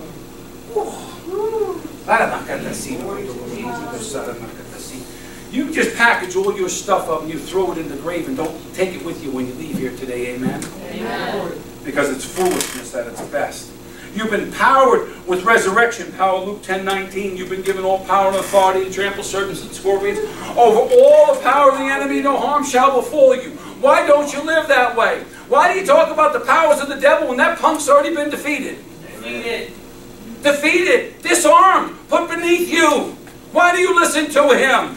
You just package all your stuff up and you throw it in the grave and don't take it with you when you leave here today, amen? Amen. Because it's foolishness at its best. You've been powered with resurrection power, Luke ten nineteen. You've been given all power and authority to trample serpents and scorpions. Over all the power of the enemy, no harm shall befall you. Why don't you live that way? Why do you talk about the powers of the devil when that punk's already been defeated? Defeated. Defeated. Disarmed. Put beneath you. Why do you listen to him?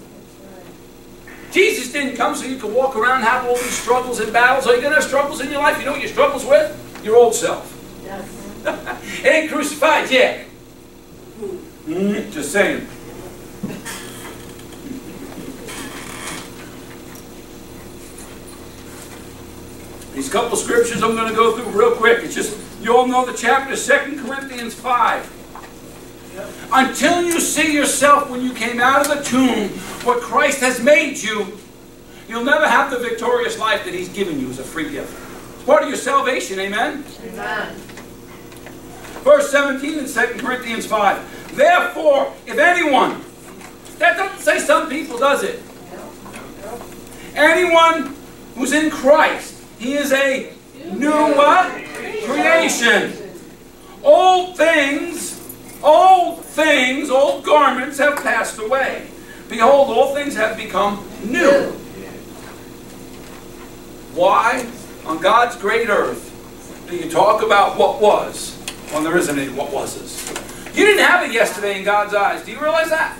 Jesus didn't come so you could walk around and have all these struggles and battles. Are you going to have struggles in your life? You know what your struggles with? Your old self. Yes. It ain't crucified yet. Mm, just saying. These couple scriptures I'm going to go through real quick. It's just, you all know the chapter, Second Corinthians five. Yep. Until you see yourself when you came out of the tomb, what Christ has made you, you'll never have the victorious life that He's given you as a free gift. It's part of your salvation, amen? Amen. Verse seventeen in Second Corinthians five. Therefore, if anyone, that doesn't say some people, does it? Anyone who's in Christ, he is a new what? Creation. Old things, old things, old garments have passed away. Behold, all things have become new. Why, on God's great earth, do you talk about what was when there isn't any what was's? You didn't have it yesterday in God's eyes. Do you realize that?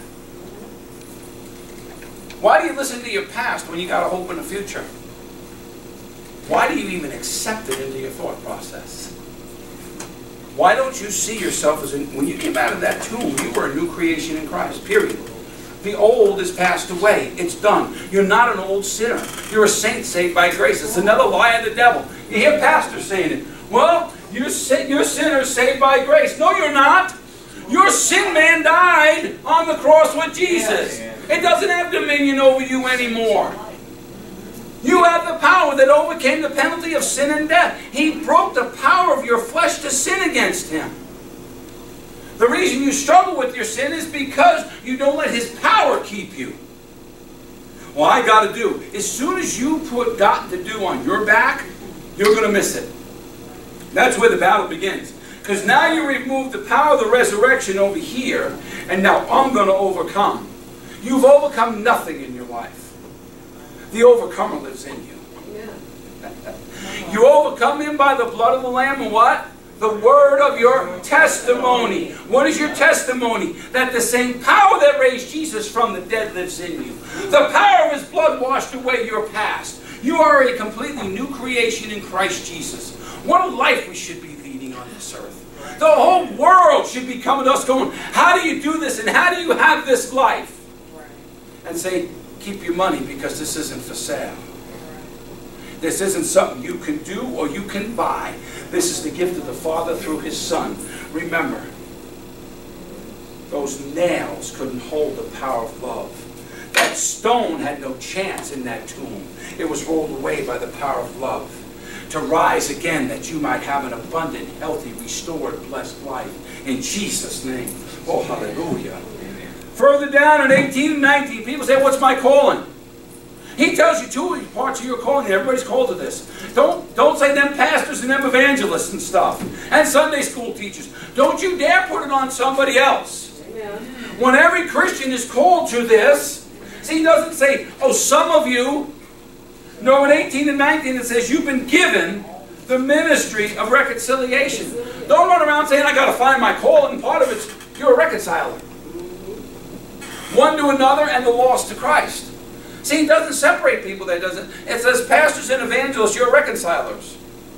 Why do you listen to your past when you got a hope in the future? Why do you even accept it into your thought process? Why don't you see yourself as, in, when you came out of that tomb, you were a new creation in Christ, period. The old is passed away. It's done. You're not an old sinner. You're a saint saved by grace. It's another lie of the devil. You hear pastors saying it. Well, you're, you're sinners saved by grace. No, you're not. Your sin man died on the cross with Jesus. It doesn't have dominion over you anymore. You have the power that overcame the penalty of sin and death. He broke the power of your flesh to sin against Him. The reason you struggle with your sin is because you don't let His power keep you. Well, I got to do. As soon as you put got to do on your back, you're going to miss it. That's where the battle begins. Because now you remove the power of the resurrection over here, and now I'm going to overcome. You've overcome nothing in your life. The overcomer lives in you. Yeah. You overcome him by the blood of the Lamb and what? The word of your testimony. What is your testimony? That the same power that raised Jesus from the dead lives in you. The power of His blood washed away your past. You are a completely new creation in Christ Jesus. What a life we should be leading on this earth. The whole world should be coming to us going, how do you do this and how do you have this life? And say, keep your money because this isn't for sale. This isn't something you can do or you can buy. This is the gift of the Father through His Son. Remember, those nails couldn't hold the power of love. That That stone had no chance in that tomb. It was rolled away by the power of love. To rise again that you might have an abundant, healthy, restored, blessed life. In Jesus' name. Oh, hallelujah. Further down in eighteen and nineteen, people say, what's my calling? He tells you two parts of your calling. Everybody's called to this. Don't, don't say them pastors and them evangelists and stuff. And Sunday school teachers. Don't you dare put it on somebody else. Amen. When every Christian is called to this, see, he doesn't say, oh, some of you. No, in eighteen and nineteen it says you've been given the ministry of reconciliation. Don't run around saying, I got to find my calling. Part of it's you're a reconciler. One to another and the lost to Christ. See, it doesn't separate people. That doesn't. It says pastors and evangelists, you're reconcilers.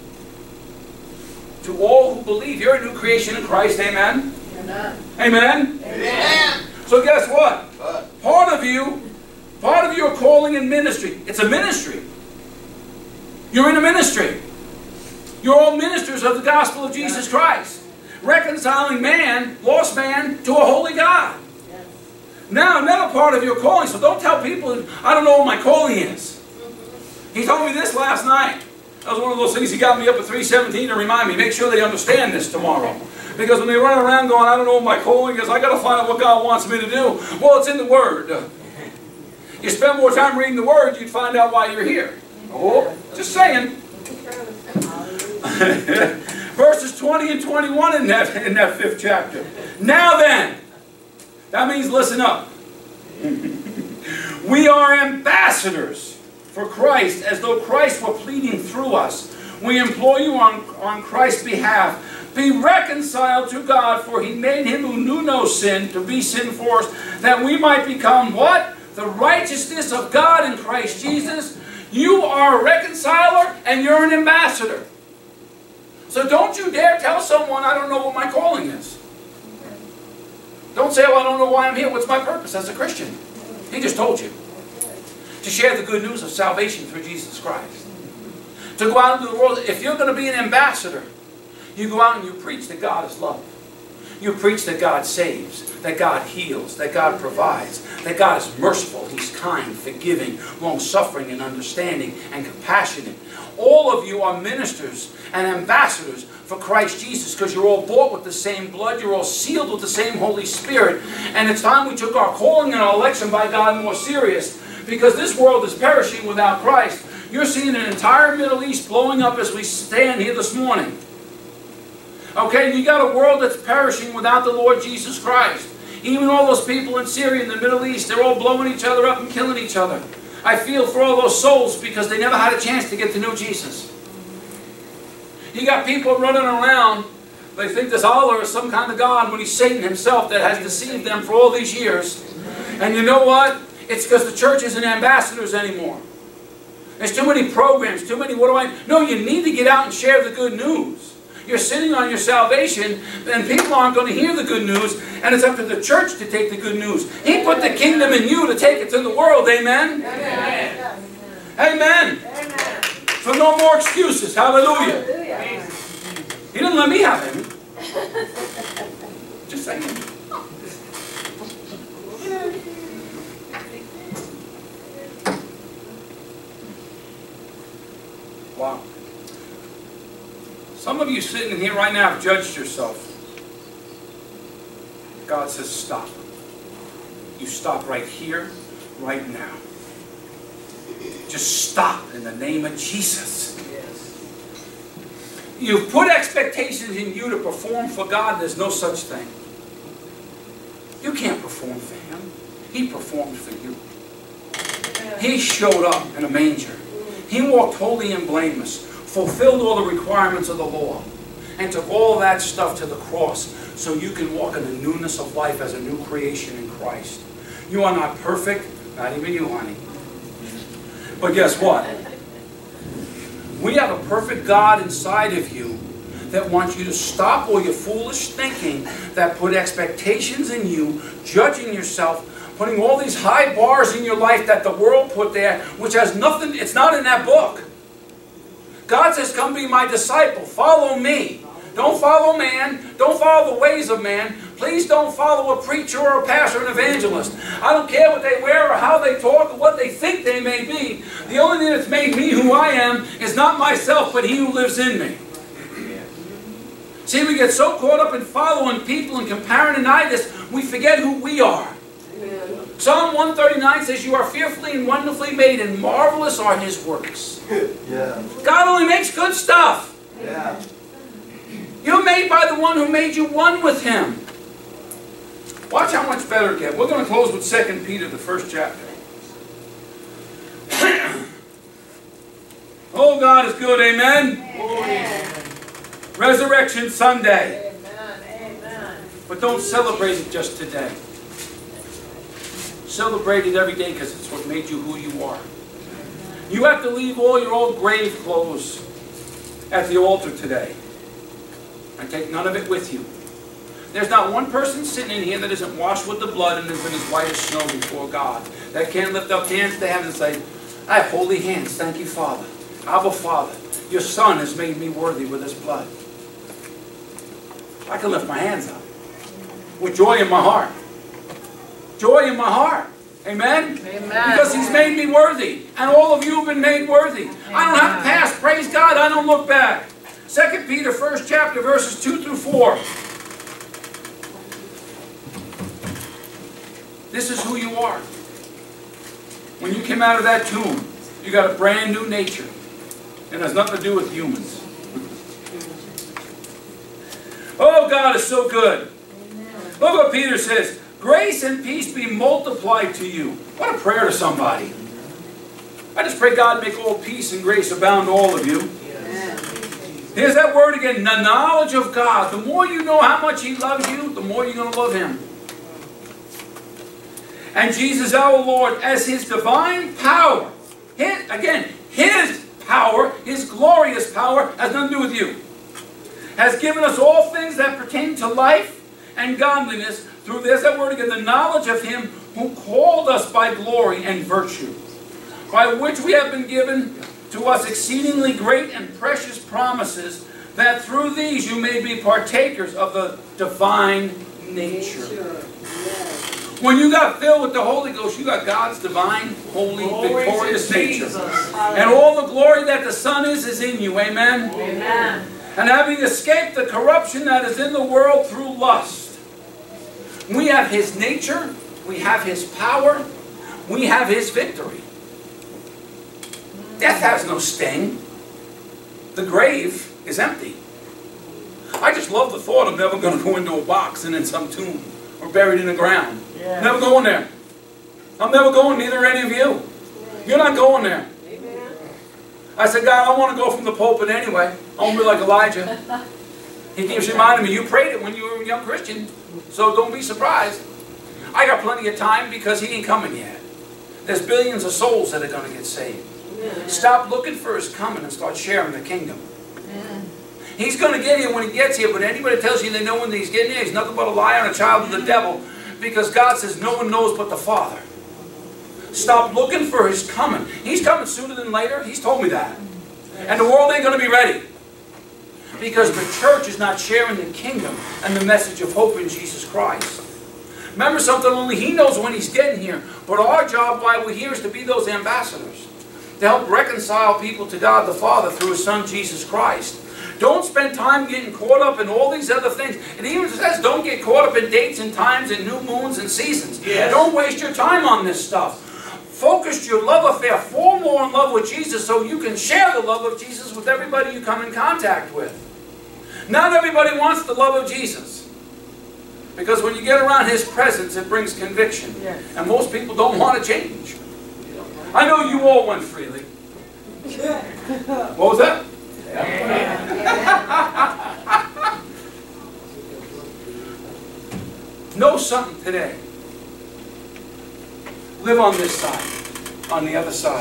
To all who believe, you're a new creation in Christ. Amen? Amen? Amen? Amen. So guess what? what? Part of you, part of your calling in ministry, it's a ministry. You're in a ministry. You're all ministers of the gospel of Jesus Christ. Reconciling man, lost man, to a holy God. Now, another part of your calling, so don't tell people, I don't know what my calling is. He told me this last night. That was one of those things he got me up at three seventeen to remind me, make sure they understand this tomorrow. Because when they run around going, I don't know what my calling is, I got to find out what God wants me to do. Well, it's in the Word. You spend more time reading the Word, you'd find out why you're here. Oh, just saying. Verses twenty and twenty-one in that, in that fifth chapter. Now then, that means listen up. We are ambassadors for Christ, as though Christ were pleading through us. We implore you on, on Christ's behalf, be reconciled to God, for he made him who knew no sin to be sin for us, that we might become what? The righteousness of God in Christ Jesus. You are a reconciler and you're an ambassador. So don't you dare tell someone, I don't know what my calling is. Don't say, well, I don't know why I'm here. What's my purpose as a Christian? He just told you. To share the good news of salvation through Jesus Christ. To go out into the world. If you're going to be an ambassador, you go out and you preach that God is love. You preach that God saves, that God heals, that God provides, that God is merciful, He's kind, forgiving, long-suffering, and understanding, and compassionate. All of you are ministers and ambassadors for Christ Jesus, because you're all bought with the same blood, you're all sealed with the same Holy Spirit, and it's time we took our calling and our election by God more serious, because this world is perishing without Christ. You're seeing an entire Middle East blowing up as we stand here this morning. Okay, you got a world that's perishing without the Lord Jesus Christ. Even all those people in Syria and the Middle East, they're all blowing each other up and killing each other. I feel for all those souls because they never had a chance to get to know Jesus. You got people running around, they think this Allah is some kind of God when He's Satan himself that has deceived them for all these years. And you know what? It's because the church isn't ambassadors anymore. There's too many programs, too many, what do I... No, you need to get out and share the good news. You're sitting on your salvation, and people aren't going to hear the good news, and it's up to the church to take the good news. He put the kingdom in you to take it to the world, amen? Amen. Amen. Amen. So no more excuses, hallelujah. Hallelujah. He didn't let me have him. Just saying. Wow. Some of you sitting in here right now have judged yourself. God says stop. You stop right here, right now. Just stop in the name of Jesus. Yes. You've put expectations in you to perform for God. There's no such thing. You can't perform for Him. He performed for you. He showed up in a manger. He walked holy and blameless, fulfilled all the requirements of the law, and took all that stuff to the cross so you can walk in the newness of life as a new creation in Christ. You are not perfect, not even you, honey. But guess what? We have a perfect God inside of you that wants you to stop all your foolish thinking that put expectations in you, judging yourself, putting all these high bars in your life that the world put there, which has nothing, it's not in that book. God says, come be my disciple, follow me. Don't follow man. Don't follow the ways of man. Please don't follow a preacher or a pastor or an evangelist. I don't care what they wear or how they talk or what they think they may be. The only thing that's made me who I am is not myself, but He who lives in me. See, we get so caught up in following people and comparing and I this, we forget who we are. Amen. Psalm one thirty-nine says, you are fearfully and wonderfully made, and marvelous are His works. Yeah. God only makes good stuff. Yeah. You're made by the one who made you one with Him. Watch how much better it gets. We're going to close with Second Peter, the first chapter. Oh, God is good, amen? Amen. Resurrection Sunday. Amen. Amen. But don't celebrate it just today. Celebrate it every day because it's what made you who you are. You have to leave all your old grave clothes at the altar today. And take none of it with you. There's not one person sitting in here that isn't washed with the blood and has been as white as snow before God. That can't lift up hands to heaven and say, I have holy hands, thank you, Father. Abba, Father, your Son has made me worthy with His blood. I can lift my hands up with joy in my heart. Joy in my heart. Amen? Amen. Because He's made me worthy. And all of you have been made worthy. Amen. I don't have to pass. Praise God, I don't look back. Second Peter, first chapter, verses two through four. This is who you are. When you came out of that tomb, you got a brand new nature. It has nothing to do with humans. Oh, God is so good. Look what Peter says. Grace and peace be multiplied to you. What a prayer to somebody. I just pray God make all peace and grace abound to all of you. Here's that word again, the knowledge of God. The more you know how much He loves you, the more you're going to love Him. And Jesus our Lord, as His divine power, his, again, His power, His glorious power, has nothing to do with you, has given us all things that pertain to life and godliness through, there's that word again, the knowledge of Him who called us by glory and virtue, by which we have been given to us exceedingly great and precious promises, that through these you may be partakers of the divine nature. When you got filled with the Holy Ghost, you got God's divine, holy, glory victorious nature. And all the glory that the Son is, is in you. Amen? Amen. And having escaped the corruption that is in the world through lust, we have His nature, we have His power, we have His victory. Death has no sting. The grave is empty. I just love the thought of never going to go into a box and in some tomb or buried in the ground. Yeah. Never going there. I'm never going, neither are any of you. You're not going there. Amen. I said, God, I want to go from the pulpit anyway. I want to be like Elijah. He keeps reminding me, you prayed it when you were a young Christian, so don't be surprised. I got plenty of time because He ain't coming yet. There's billions of souls that are going to get saved. Yeah. Stop looking for His coming and start sharing the kingdom. Yeah. He's going to get here when He gets here, but anybody that tells you they know when He's getting here, he's nothing but a liar and a child of the devil, because God says no one knows but the Father. Stop looking for His coming. He's coming sooner than later. He's told me that. And the world ain't going to be ready, because the church is not sharing the kingdom and the message of hope in Jesus Christ. Remember something, only He knows when He's getting here, but our job while we're here is to be those ambassadors, to help reconcile people to God the Father through His Son Jesus Christ. Don't spend time getting caught up in all these other things. It even says don't get caught up in dates and times and new moons and seasons. Yes. Don't waste your time on this stuff. Focus your love affair, fall more in love with Jesus so you can share the love of Jesus with everybody you come in contact with. Not everybody wants the love of Jesus, because when you get around His presence, it brings conviction. Yes. And most people don't want to change. I know you all went freely. What was that? Know something today. Live on this side, on the other side.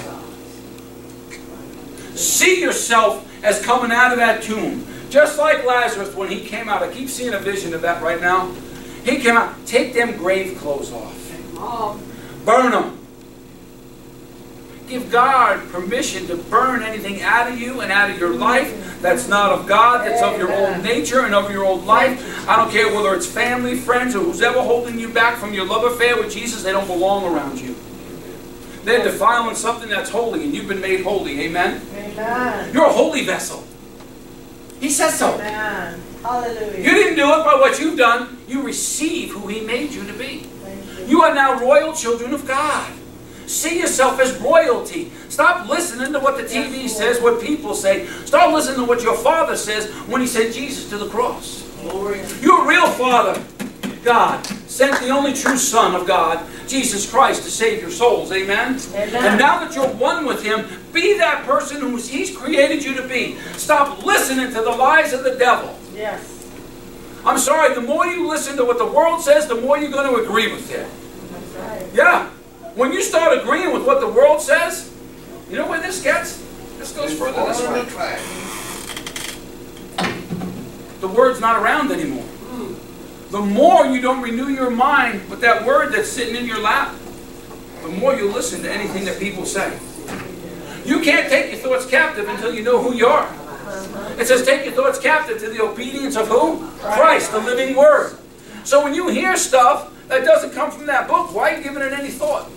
See yourself as coming out of that tomb. Just like Lazarus when he came out. I keep seeing a vision of that right now. He came out. Take them grave clothes off. Burn them. give God permission to burn anything out of you and out of your life that's not of God, that's of your old nature and of your old life. I don't care whether it's family, friends, or who's ever holding you back from your love affair with Jesus. They don't belong around you. They're defiling something that's holy, and you've been made holy. Amen? Amen. You're a holy vessel. He says so. Amen. Hallelujah. You didn't do it by what you've done. You receive who He made you to be. You are now royal children of God. See yourself as royalty. Stop listening to what the T V says, what people say. Start listening to what your Father says when He sent Jesus to the cross. Your real Father, God, sent the only true Son of God, Jesus Christ, to save your souls. Amen? Amen. And now that you're one with Him, be that person who He's created you to be. Stop listening to the lies of the devil. Yes. I'm sorry, the more you listen to what the world says, the more you're going to agree with it. That's right. Yeah. When you start agreeing with what the world says, you know where this gets? This goes further this way. The Word's not around anymore. The more you don't renew your mind with that Word that's sitting in your lap, the more you listen to anything that people say. You can't take your thoughts captive until you know who you are. It says take your thoughts captive to the obedience of who? Christ, the living Word. So when you hear stuff that doesn't come from that book, why are you giving it any thought?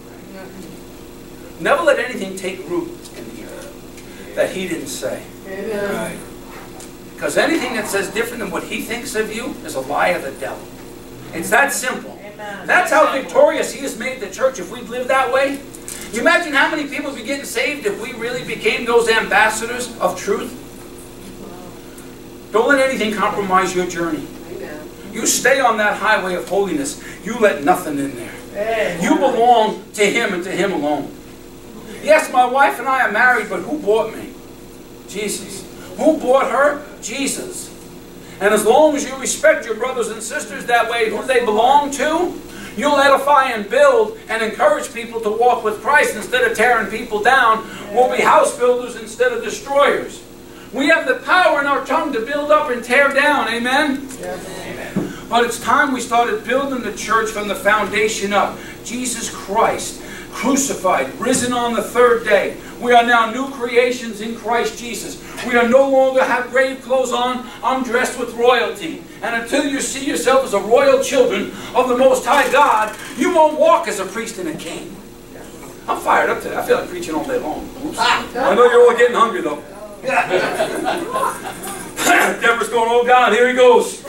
Never let anything take root in here that He didn't say. Right. Because anything that says different than what He thinks of you is a lie of the devil. It's that simple. That's how victorious He has made the church. If we live that way, you imagine how many people would be getting saved if we really became those ambassadors of truth? Don't let anything compromise your journey. You stay on that highway of holiness. You let nothing in there. You belong to Him and to Him alone. Yes, my wife and I are married, but who bought me? Jesus. Who bought her? Jesus. And as long as you respect your brothers and sisters that way, who they belong to, you'll edify and build and encourage people to walk with Christ instead of tearing people down. We'll be house builders instead of destroyers. We have the power in our tongue to build up and tear down. Amen? Yes. Amen. But it's time we started building the church from the foundation up. Jesus Christ, crucified, risen on the third day. We are now new creations in Christ Jesus. We are no longer have grave clothes on. I'm dressed with royalty. And until you see yourself as a royal children of the Most High God, you won't walk as a priest and a king. I'm fired up today. I feel like preaching all day long. Oops. I know you're all getting hungry though. Deborah's going, oh God, here he goes.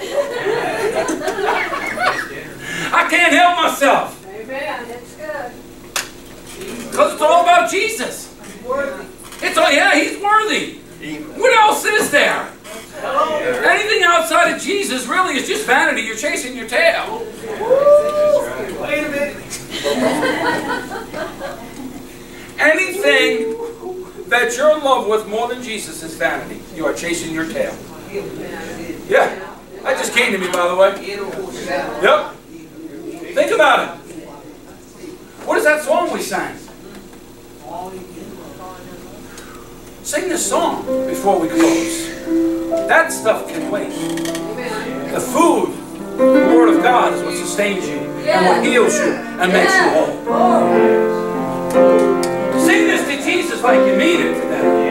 I can't help myself. Amen. It's good. Because it's all about Jesus. Worthy. It's all, yeah, He's worthy. What else is there? Anything outside of Jesus really is just vanity. You're chasing your tail. Wait a minute. Anything that you're in love with more than Jesus is vanity. You are chasing your tail. Yeah. That just came to me, by the way. Yep. Think about it. What is that song we sang? Sing this song before we close. That stuff can wait. The food, the Word of God, is what sustains you and what heals you and makes you whole. Sing this to Jesus like you mean it today.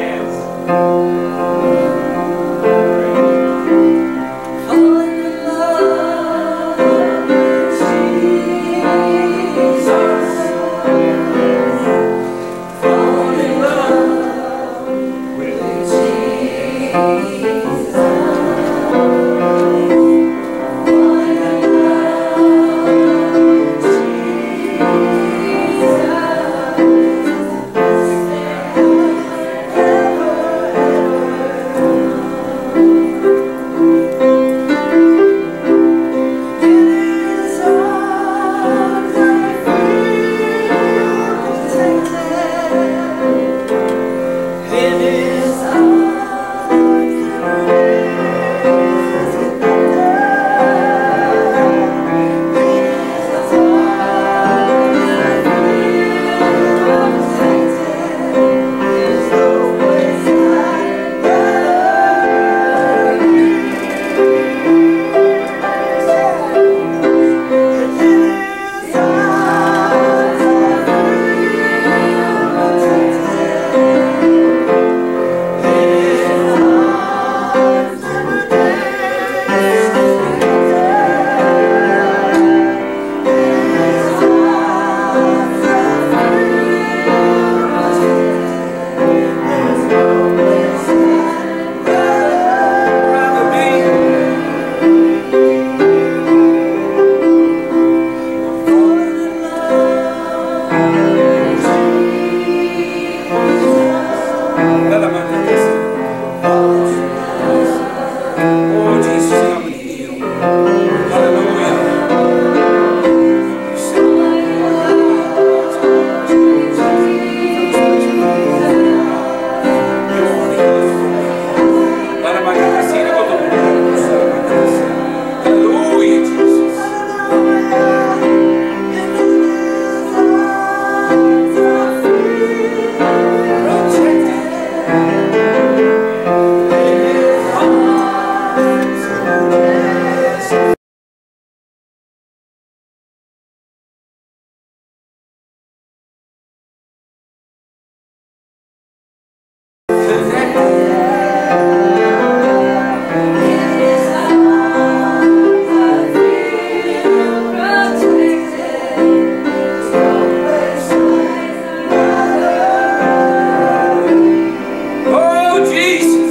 Oh, Jesus, come and heal. Hallelujah. Hallelujah, Jesus. Oh, Jesus.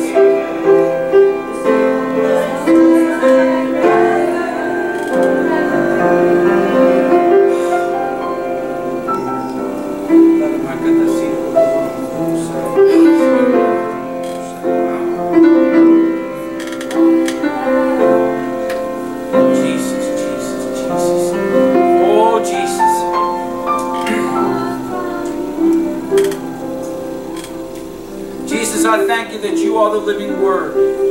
Jesus, Jesus, Jesus. Oh, Jesus. Jesus, I thank you that you are the living Word.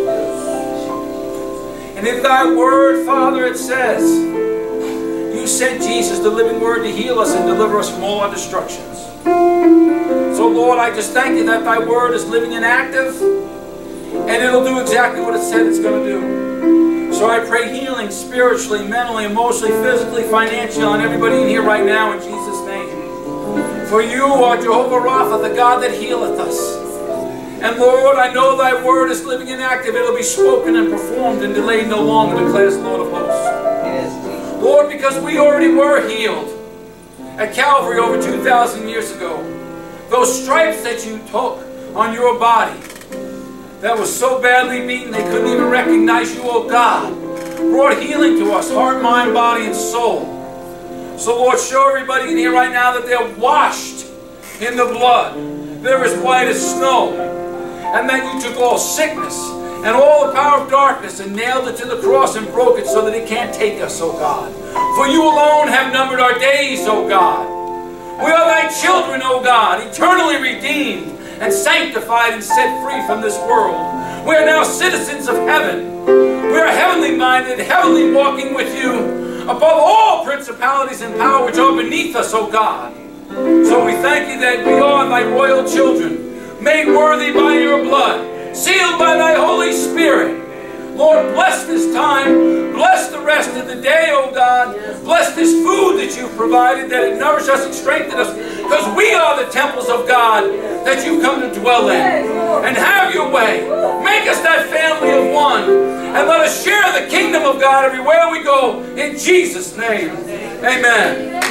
And in thy Word, Father, it says, you sent Jesus, the living Word, to heal us and deliver us from all our destructions. So, Lord, I just thank you that thy Word is living and active, and it'll do exactly what it said it's going to do. So I pray healing spiritually, mentally, emotionally, physically, financially on everybody in here right now in Jesus' name. For you are Jehovah Rapha, the God that healeth us. And Lord, I know thy word is living and active. It'll be spoken and performed and delayed no longer, declares the Lord of hosts. Lord, because we already were healed at Calvary over two thousand years ago. Those stripes that you took on your body that was so badly beaten they couldn't even recognize you, oh God, brought healing to us, heart, mind, body, and soul. So Lord, show everybody in here right now that they're washed in the blood. They're as white as snow. And that you took all sickness and all the power of darkness and nailed it to the cross and broke it so that it can't take us, oh God. For you alone have numbered our days, oh God. We are thy children, oh God, eternally redeemed and sanctified and set free from this world. We are now citizens of heaven. We are heavenly minded, heavenly walking with you above all principalities and power which are beneath us, O God. So we thank you that we are thy royal children, made worthy by your blood, sealed by thy Holy Spirit. Lord, bless this time. Bless the rest of the day, oh God. Bless this food that you've provided, that it nourishes us and strengthens us, because we are the temples of God that you've come to dwell in. And have your way. Make us that family of one. And let us share the kingdom of God everywhere we go. In Jesus' name, amen.